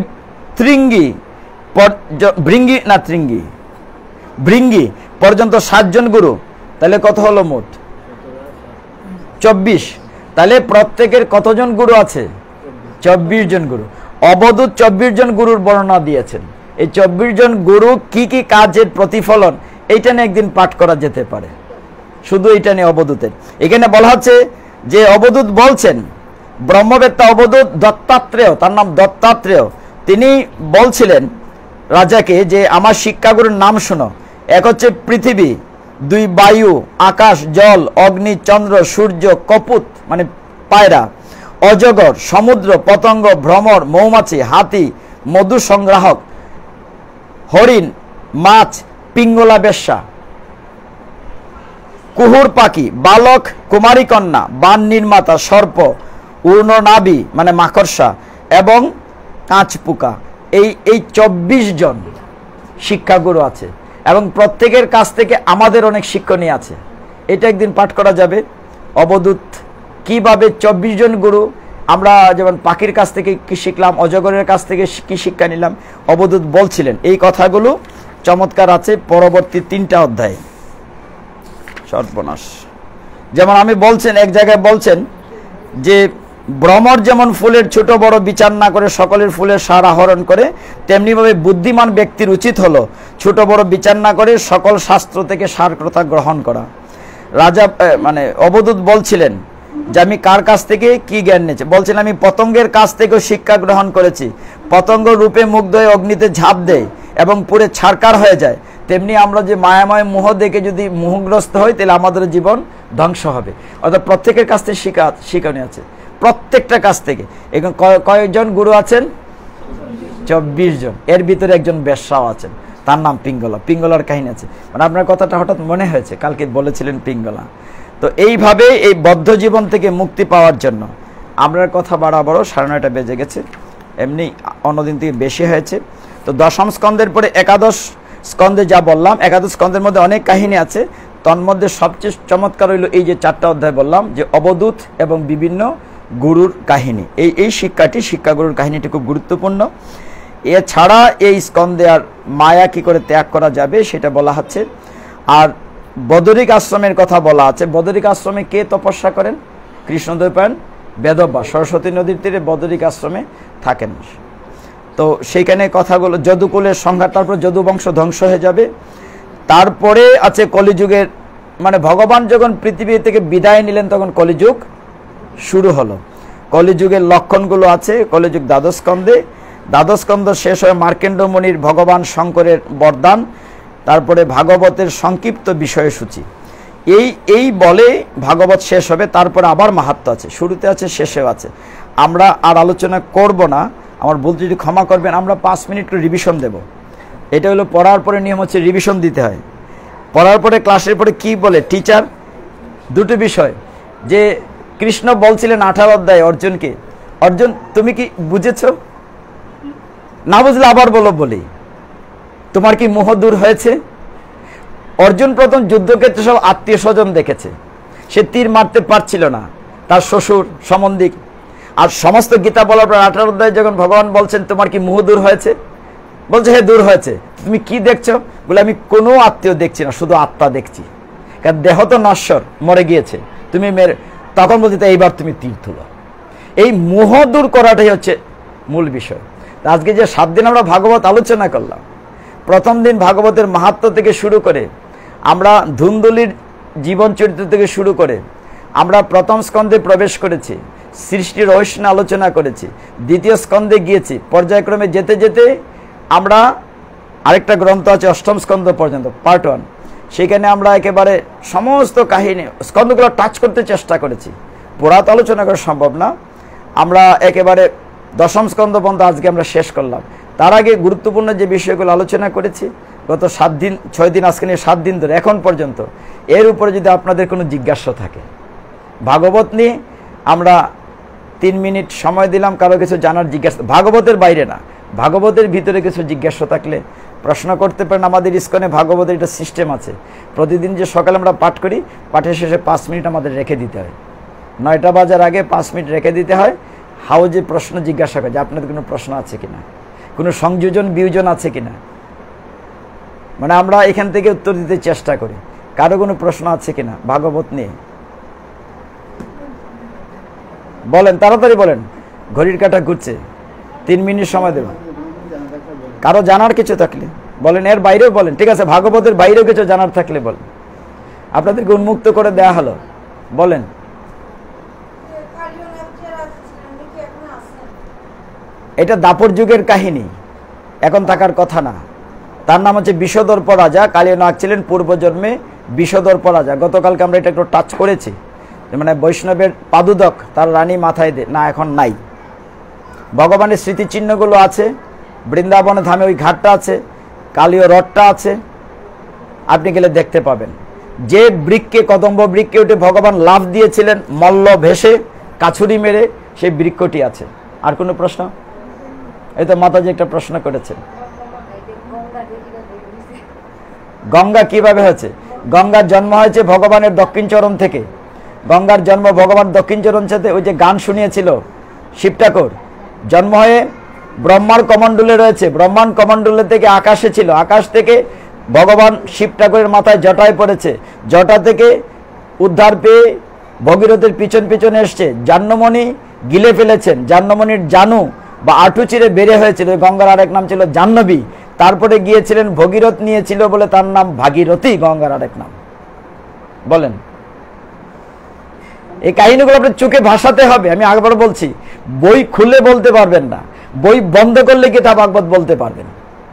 A: ভৃঙ্গি পর্যন্ত 7 জন গুরু। তাহলে কত হলো মোট? 24। তাহলে প্রত্যেকের কতজন গুরু আছে? 24 জন গুরু। অবধূত 24 জন গুরুর বর্ণনা দিয়েছেন। এই 24 জন গুরু কি কি কাজের প্রতিফলন, এইটা নিয়ে একদিন পাঠ করা যেতে পারে, শুধু এইটা নিয়ে অবধূতের। এখানে বলা হচ্ছে যে অবধূত বলছেন, ব্রহ্মবেত্তা অবধূত দত্তাত্রেয়, তার নাম দত্তাত্রেয়, তিনি বলছিলেন রাজাকে যে আমার শিক্ষাগুরুর নাম শোনো। এক হচ্ছে পৃথিবী, 2 বায়ু, আকাশ, জল, অগ্নি, চন্দ্র, সূর্য, কপুত মানে পায়রা, অজগর, সমুদ্র, পতঙ্গ, ভ্রমর, মৌমাছি, হাতি, মধু সংগ্রাহক, হরিণ, মাছ, পিঙ্গলা বেশ্যা, কুহুর পাখি, বালক, কুমারী কন্যা, বান নির্মাতা, সর্প, ঊর্ণনাভি মানে মাকড়সা এবং কাঁচপোকা। এই 24 জন শিক্ষাগুরু আছে এবং প্রত্যেকের কাছ থেকে আমাদের অনেক শিক্ষণীয় আছে। এটা একদিন পাঠ করা যাবে। অবধূত কিভাবে 24 জন গুরু, আমরা যেমন পাখির কাছ থেকে কি শিখলাম, অজগরের কাছ থেকে কি শিক্ষা নিলাম, অবধূত বলছিলেন। এই কথাগুলো চমৎকার আছে পরবর্তী 3টা অধ্যায়ে। সর্বনাশ। যেমন আমি বলছেন, এক জায়গায় বলছেন যে ভ্রমর যেমন ফুলের ছোট বড় বিচার না করে সকলের ফুলের সার আহরণ করে, তেমনিভাবে বুদ্ধিমান ব্যক্তির উচিত হলো ছোট বড় বিচার না করে সকল শাস্ত্র থেকে সার কথা গ্রহণ করা। রাজা মানে অবধূত বলছিলেন যে আমি কার কাছ থেকে কি জ্ঞান নিয়েছি, বলছেন আমি পতঙ্গের কাছ থেকেও শিক্ষা গ্রহণ করেছি। পতঙ্গ রূপে মুগ্ধ হয়ে অগ্নিতে ঝাঁপ দেয় এবং পুরে ছারকার হয়ে যায়, তেমনি আমরা যে মায়াময় মোহ দেখে যদি মোহগ্রস্ত হই তাহলে আমাদের জীবন ধ্বংস হবে। অর্থাৎ প্রত্যেকের কাছ থেকে শিখানো আছে, প্রত্যেকটা কাছ থেকে। এখন কয়েকজন গুরু আছেন? 24 জন। এর ভিতরে একজন বেশ্যাও আছেন, তার নাম পিঙ্গলা। পিঙ্গলার কাহিনী আছে, মানে আপনার কথাটা হঠাৎ মনে হয়েছে, কালকে বলেছিলেন পিঙ্গলা। তো এইভাবে এই বদ্ধ জীবন থেকে মুক্তি পাওয়ার জন্য আমরা কথা বাড়াবড়, 9:30 বেজে গেছে, এমনি অন্যদিন থেকে বেশি হয়েছে। তো দশম স্কন্ধের পরে একাদশ স্কন্ধে যা বললাম, একাদশ স্কন্ধের মধ্যে অনেক কাহিনী আছে। তন্মধ্যে সবচেয়ে চমৎকার হইল এই যে 4টা অধ্যায় বললাম, যে অবধূত এবং বিভিন্ন গুরুর কাহিনী। এই শিক্ষাগুরুর কাহিনীটি খুব গুরুত্বপূর্ণ। এছাড়া এই স্কন্ধে আর মায়া কি করে ত্যাগ করা যাবে সেটা বলা হচ্ছে। আর বদরিক আশ্রমের কথা বলা আছে। বদরিক আশ্রমে কে তপস্যা করেন? কৃষ্ণদ্বৈপায়ন বেদব্যাস সরস্বতী নদীর তীরে বদরিক আশ্রমে থাকেন। তো সেইখানে কথাগুলো, যদুকুলের সংঘাত, তারপর যদু বংশ ধ্বংস হয়ে যাবে, তারপরে আছে কলিযুগের, মানে ভগবান যখন পৃথিবী থেকে বিদায় নিলেন তখন কলিযুগ শুরু হলো। কলিযুগের লক্ষণগুলো আছে কলিযুগ দ্বাদশ স্কন্ধে। দ্বাদশ স্কন্ধ শেষ হয়ে মার্কেন্ড মুনির ভগবান শঙ্করের বরদান, তারপরে ভাগবতের সংক্ষিপ্ত বিষয়সূচি। এই বলে ভাগবত শেষ হবে। তারপরে আবার মাহাত্ম্য আছে, শুরুতে আছে শেষেও আছে। আমরা আর আলোচনা করব না, আমার বলতে যদি ক্ষমা করবেন। আমরা 5 মিনিট করে রিভিশন দেব। এটা হলো পড়ার পরে নিয়ম হচ্ছে রিভিশন দিতে হয়। পড়ার পরে ক্লাসের পরে কি বলে টিচার, দুটো বিষয়, যে কৃষ্ণ বলছিলেন 18 অধ্যায়ে অর্জুনকে, অর্জুন তুমি কি বুঝেছ? না বুঝলে আবার বলো, বলি তোমার কি মোহ দূর হয়েছে? অর্জুন প্রথম যুদ্ধক্ষেত্রে সব আত্মীয় স্বজন দেখেছে, সে তীর মারতে পারছিল না, তার শ্বশুর সম্বন্ধিক। আর সমস্ত গীতা বলার পর 18 অধ্যায়ে যখন ভগবান বলছেন তোমার কি মোহ দূর হয়েছে, বলছে হ্যাঁ দূর হয়েছে। তুমি কি দেখছো? বলে আমি কোনো আত্মীয় দেখছি না, শুধু আত্মা দেখছি, কারণ দেহ তো নশ্বর, মরে গিয়েছে। তুমি মেরে, তখন বলছি এইবার তুমি তীর তুলো। এই মোহ দূর করাটাই হচ্ছে মূল বিষয়। আজকে যে 7 দিন আমরা ভাগবত আলোচনা করলাম, প্রথম দিন ভাগবতের মাহাত্ম্য থেকে শুরু করে, আমরা ধুন্দুলির জীবন চরিত্র থেকে শুরু করে আমরা প্রথম স্কন্ধে প্রবেশ করেছি, সৃষ্টির রহস্য আলোচনা করেছি, দ্বিতীয় স্কন্ধে গিয়েছি, পর্যায়ক্রমে যেতে যেতে আমরা আরেকটা গ্রন্থ আছে অষ্টম স্কন্ধ পর্যন্ত, পার্ট 1, সেখানে আমরা একেবারে সমস্ত কাহিনী স্কন্ধগুলো টাচ করতে চেষ্টা করেছি। পুরা তো আলোচনা করা সম্ভব না, আমরা একেবারে দশম স্কন্ধ পর্যন্ত আজকে আমরা শেষ করলাম। তার আগে গুরুত্বপূর্ণ যে বিষয়গুলো আলোচনা করেছি গত 7 দিন 6 দিন, আজকে নিয়ে 7 দিন ধরে এখন পর্যন্ত, এর উপরে যদি আপনাদের কোনো জিজ্ঞাসা থাকে ভাগবত নিয়ে, আমরা 3 মিনিট সময় দিলাম, কারো কিছু জানার জিজ্ঞাসা, ভাগবতের বাইরে না, ভাগবতের ভিতরে কিছু জিজ্ঞাসা থাকলে প্রশ্ন করতে পারেন। আমাদের ইস্কনে ভাগবতের একটা সিস্টেম আছে, প্রতিদিন যে সকালে আমরা পাঠ করি, পাঠের শেষে 5 মিনিট আমাদের রেখে দিতে হয়, 9টা বাজার আগে 5 মিনিট রেখে দিতে হয়। হাউজে প্রশ্ন জিজ্ঞাসা করে যে আপনাদের কোনো প্রশ্ন আছে কিনা, কোনো সংযোজন বিয়োজন আছে কিনা, মানে আমরা এখান থেকে উত্তর দিতে চেষ্টা করি। কারো কোনো প্রশ্ন আছে কিনা ভাগবত নিয়ে? বলেন, তাড়াতাড়ি বলেন, ঘড়ির কাঁটা ঘুরছে, 3 মিনিট সময় দেব। কারো জানার কিছু থাকলে বলেন, এর বাইরেও বলেন, ঠিক আছে, ভাগবতের বাইরেও কিছু জানার থাকলে বলেন, আপনাদেরকে উন্মুক্ত করে দেয়া হলো, বলেন। এটা দাপর যুগের কাহিনী, এখন থাকার কথা না। তার নাম হচ্ছে বিষদর্প রাজা। কালিয়ানাগ ছিলেন পূর্বজন্মে বিষদর্প রাজা। গতকালকে আমরা এটা একটু টাচ করেছি, মানে বৈষ্ণবের পাদুদক তার রানী মাথায় না, এখন নাই। ভগবানের স্মৃতিচিহ্নগুলো আছে, বৃন্দাবনে ধামে ওই ঘাটটা আছে, কালীয় রথটা আছে, আপনি গেলে দেখতে পাবেন। যে বৃক্ষে, কদম্ব বৃক্ষে উঠে ভগবান লাফ দিয়েছিলেন মল্ল ভেসে কাছুরি মেরে, সেই বৃক্ষটি আছে। আর কোনো প্রশ্ন? এই তো মাতাজি একটা প্রশ্ন করেছেন, গঙ্গা কিভাবে হয়েছে? গঙ্গার জন্ম হয়েছে ভগবানের দক্ষিণ চরণ থেকে। গঙ্গার জন্ম ভগবান দক্ষিণ চরণ সাথে, ওই যে গান শুনিয়েছিল শিব ঠাকুর, জন্ম হয়ে ব্রহ্মার কমণ্ডলে রয়েছে, ব্রহ্মাণ্ড কমণ্ডলে থেকে আকাশে ছিল, আকাশ থেকে ভগবান শিব ঠাকুরের মাথায় জটায় পড়েছে, জটা থেকে উদ্ধার পেয়ে ভগীরথের পিছন পিছনে এসছে, জাহ্নমণি গিলে ফেলেছেন, জাহ্নমণির জানু বা আঁটু চিরে বেড়ে হয়েছিল, গঙ্গার আরেক নাম ছিল জাহ্নবী। তারপরে গিয়েছিলেন ভগীরথ নিয়েছিল বলে তার নাম ভাগীরথী, গঙ্গার আরেক নাম। বলেন, এই কাহিনীগুলো আপনার চোখে ভাসাতে হবে। আমি আগেবার বলছি, বই খুলে বলতে পারবেন না, বই বন্ধ করলে গীতা ভাগবত বলতে পারবেন।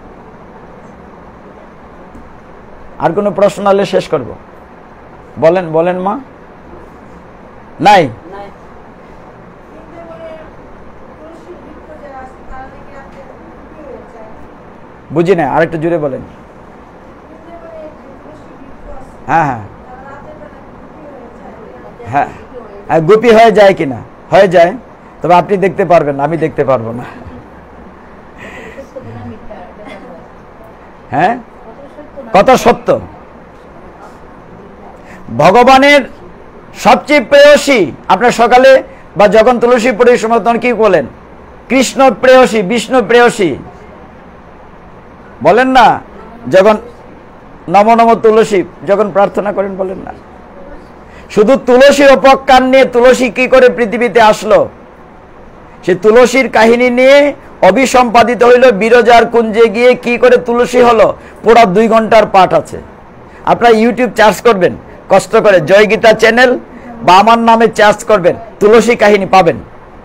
A: আর কোনো প্রশ্ন হলে শেষ করব। বলেন, বলেন মা। নাই? বুঝি না, আরেকটু জুড়ে বলেন। হ্যাঁ হ্যাঁ হ্যাঁ হ্যাঁ, গুপি হয়ে যায় কিনা? হয়ে যায়, তবে আপনি দেখতে পারবেন, আমি দেখতে পারবো না। হ্যাঁ, কত সত্য। ভগবানের সবচেয়ে প্রেয়সী, আপনার সকালে বা যখন তুলসী পড়ে সময় তখন কি বলেন? কৃষ্ণ প্রেয়সী, বিষ্ণু প্রেয়সী বলেন না? যখন নম নম তুলসী যখন প্রার্থনা করেন বলেন না? শুধু তুলসীর উপকার নিয়ে তুলসী কি করে পৃথিবীতে আসলো, সে তুলসীর কাহিনী নিয়ে অবিসম্পাদিত হইল। বিরজার কুঞ্জে গিয়ে কি করে তুলসী হলো, পুরা 2 ঘন্টার পাঠ আছে। আপনারা ইউটিউব চার্জ করবেন কষ্ট করে, জয়গীতা চ্যানেল বা আমার নামে চার্জ করবেন, তুলসী কাহিনী পাবেন।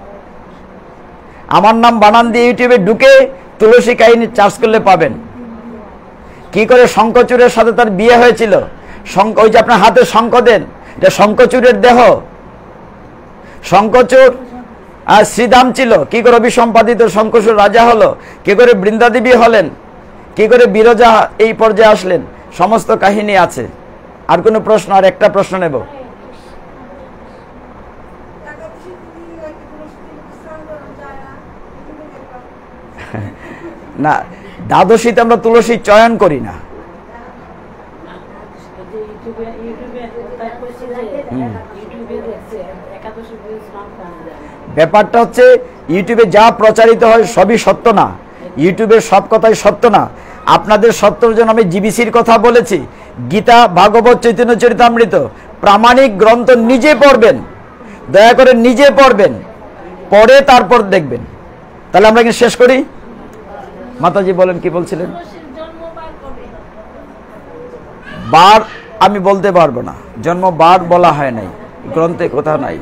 A: আমার নাম বানান দিয়ে ইউটিউবে ঢুকে তুলসী কাহিনী চার্জ করলে পাবেন। কি করে শঙ্খচূড়ের সাথে তার বিয়ে হয়েছিল, ওই যে আপনার হাতে শঙ্খ দেন, এটা শঙ্খচূড়ের দেহ। শঙ্খচূড় আর শ্রীদাম ছিল, কি করে অভিসম্পাদিত শঙ্খচূড় রাজা হলো, কি করে বৃন্দাদেবী হলেন, কি করে বিরজা এই পর্যায়ে আসলেন, সমস্ত কাহিনী আছে। আর কোনো প্রশ্ন? আর একটা প্রশ্ন নেব। না, দ্বাদশীতে আমরা তুলসী চয়ন করি না। ব্যাপারটা হচ্ছে ইউটিউবে যা প্রচারিত হয় সবই সত্য না, ইউটিউবের সব কথাই সত্য না। আপনাদের সত্যর জন্য আমি জিবিসির কথা বলেছি, গীতা, ভাগবত, চৈতন্য চরিতামৃত প্রামাণিক গ্রন্থ নিজে পড়বেন, দয়া করে নিজে পড়বেন, পড়ে তারপর দেখবেন। তাহলে আমরা কি শেষ করি? মাতাজি বলেন, কি বলছিলেন? বার আমি বলতে পারবো না, জন্ম বার বলা হয় নাই, গ্রন্থে কোথাও নাই।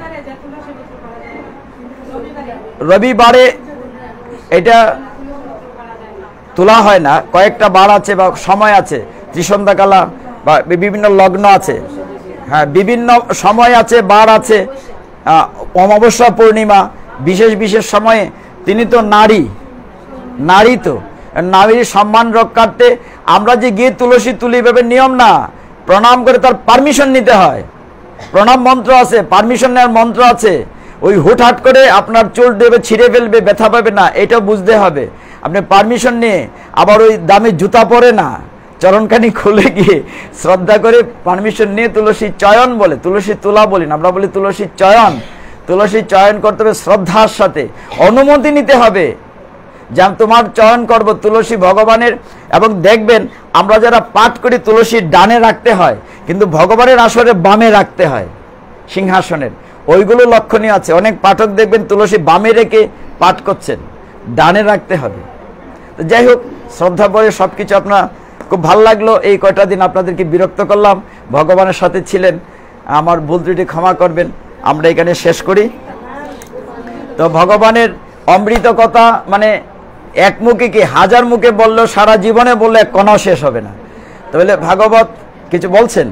A: রবিবারে এটা তোলা হয় না, কয়েকটা বার আছে বা সময় আছে, ত্রিসন্ধ্যাকালা বা বিভিন্ন লগ্ন আছে, হ্যাঁ বিভিন্ন সময় আছে, বার আছে, অমাবস্যা, পূর্ণিমা, বিশেষ বিশেষ সময়ে। তিনি তো নারী তো নারীর সম্মান রক্ষার্থে আমরা যে গিয়ে তুলসী তুলি ভেবে নিয়ম না, প্রণাম করে তার পারমিশন নিতে হয়। প্রণাম মন্ত্র আছে, পারমিশন নেওয়ার মন্ত্র আছে। ওই হুটহাট করে আপনার চুল দেবে, ছিঁড়ে ফেলবে, ব্যথা পাবে না, এটা বুঝতে হবে। আপনি পারমিশন নিয়ে আবার ওই দামি জুতা পরে না, চরণখানি খুলে গিয়ে শ্রদ্ধা করে পারমিশন নিয়ে তুলসী চয়ন বলে, তুলসী তোলা বলি না, আমরা বলি তুলসী চয়ন। তুলসী চয়ন করতে হবে শ্রদ্ধার সাথে, অনুমতি নিতে হবে যে আমি তোমার চয়ন করব তুলসী ভগবানের। এবং দেখবেন আমরা যারা পাঠ করি তুলসীর ডানে রাখতে হয়, কিন্তু ভগবানের আসরে বামে রাখতে হয় সিংহাসনের, ওইগুলো লক্ষণীয় আছে। অনেক পাঠক দেখবেন তুলসী বামে রেখে পাঠ করছেন, ডানে রাখতে হবে। তো যাই হোক, শ্রদ্ধা পরে সব কিছু আপনার খুব ভালো লাগলো। এই কয়টা দিন আপনাদেরকে বিরক্ত করলাম, ভগবানের সাথে ছিলেন, আমার ভুল ত্রুটি ক্ষমা করবেন। আমরা এখানে শেষ করি। তো ভগবানের অমৃত কথা মানে এক মুখে কি হাজার মুখে বললেও, সারা জীবনে বললে এক কণাও শেষ হবে না। তাহলে ভাগবত কিছু বলছেন?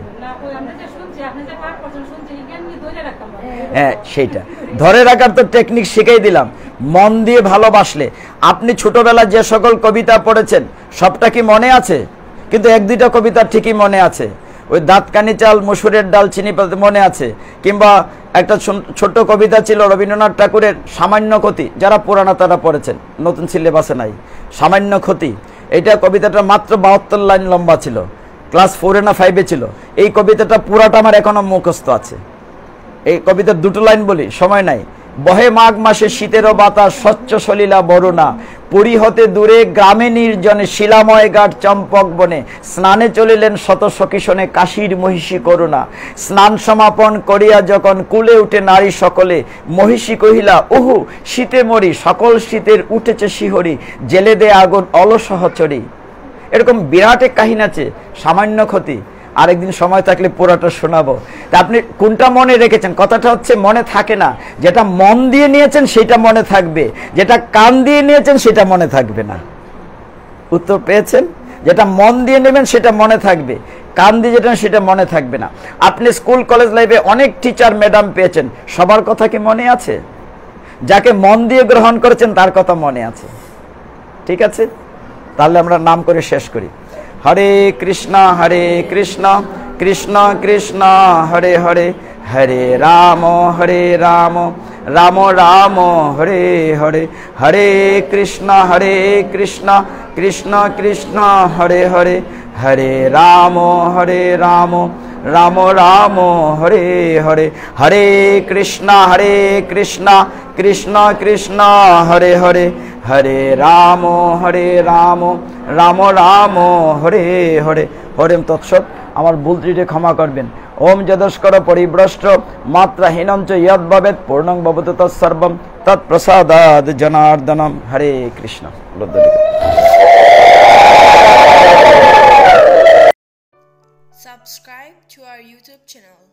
A: হ্যাঁ, সেইটা ধরে রাখার তো টেকনিক শিখাই দিলাম। মন দিয়ে ভালোবাসলে, আপনি ছোটবেলায় যে সকল কবিতা পড়েছেন সবটা কি মনে আছে? কিন্তু এক দুইটা কবিতা ঠিকই মনে আছে। ওই দাঁতকানি চাল, মসুরের ডাল, চিনি পাতা মনে আছে। কিংবা একটা ছোট্ট কবিতা ছিল রবীন্দ্রনাথ ঠাকুরের, সামান্য ক্ষতি, যারা পুরানা তারা পড়েছেন, নতুন সিলেবাসে নাই। সামান্য ক্ষতি, এইটা কবিতাটা মাত্র 72 লাইন লম্বা ছিল, ক্লাস 4 না 5 ছিল। এই কবিতাটা পুরাটা আমার এখনো মুখস্থ আছে। এই কবিতার দুটো লাইন বলি, সময় নাই। বহে মাঘ মাসে শীতেরও বাতাস, স্বচ্ছ সলিলা বরুণা, পুরী হতে দূরে গ্রামে নির্জনে, শিলাময় ঘাট চম্পক বনে, স্নানে চলিলেন শত সখিশনে, কাশীর মহিষী করুণা। স্নান সমাপন করিয়া যখন কুলে উঠে নারী সকলে, মহিষী কহিলা উহু শীতে মরি, সকল শীতের উঠেছে শিহরি, জেলে দে আগুন অলসহচরি। এরকম বিরাট এক কাহিনী আছে, সামান্য ক্ষতি। আরেকদিন সময় থাকলে পুরোটা শোনাবো। তা আপনি কোনটা মনে রেখেছেন? কথাটা হচ্ছে মনে থাকে না। যেটা মন দিয়ে নিয়েছেন সেটা মনে থাকবে, যেটা কান দিয়ে নিয়েছেন সেটা মনে থাকবে না। উত্তর পেয়েছেন? যেটা মন দিয়ে নেবেন সেটা মনে থাকবে, কান দিয়ে যেটা সেটা মনে থাকবে না। আপনি স্কুল কলেজ লাইফে অনেক টিচার ম্যাডাম পেয়েছেন, সবার কথা কি মনে আছে? যাকে মন দিয়ে গ্রহণ করেছেন তার কথা মনে আছে। ঠিক আছে, তাহলে আমরা নাম করে শেষ করি। হরে কৃষ্ণ কৃষ্ণ কৃষ্ণ হরে হরে, হরে রাম রাম রাম হরে হরে, হরে কৃষ্ণ কৃষ্ণ কৃষ্ণ হরে হরে, হরে রাম রাম রাম হরে হরে, হরে কৃষ্ণ কৃষ্ণ কৃষ্ণ হরে হরে, হরে রাম রাম রাম হরে হরে। হরেম তৎসৎ। আমার ভুল ত্রুটি ক্ষমা করবেন। ওম যদস্কর পরিভ্রষ্ট মাত্রাহীনম চ ইয়দ ভবেৎ পূর্ণং ভবতু তৎসর্বং তৎপ্রসাদাৎ জনার্দনম। হরে Krishna.
B: Subscribe to our YouTube channel.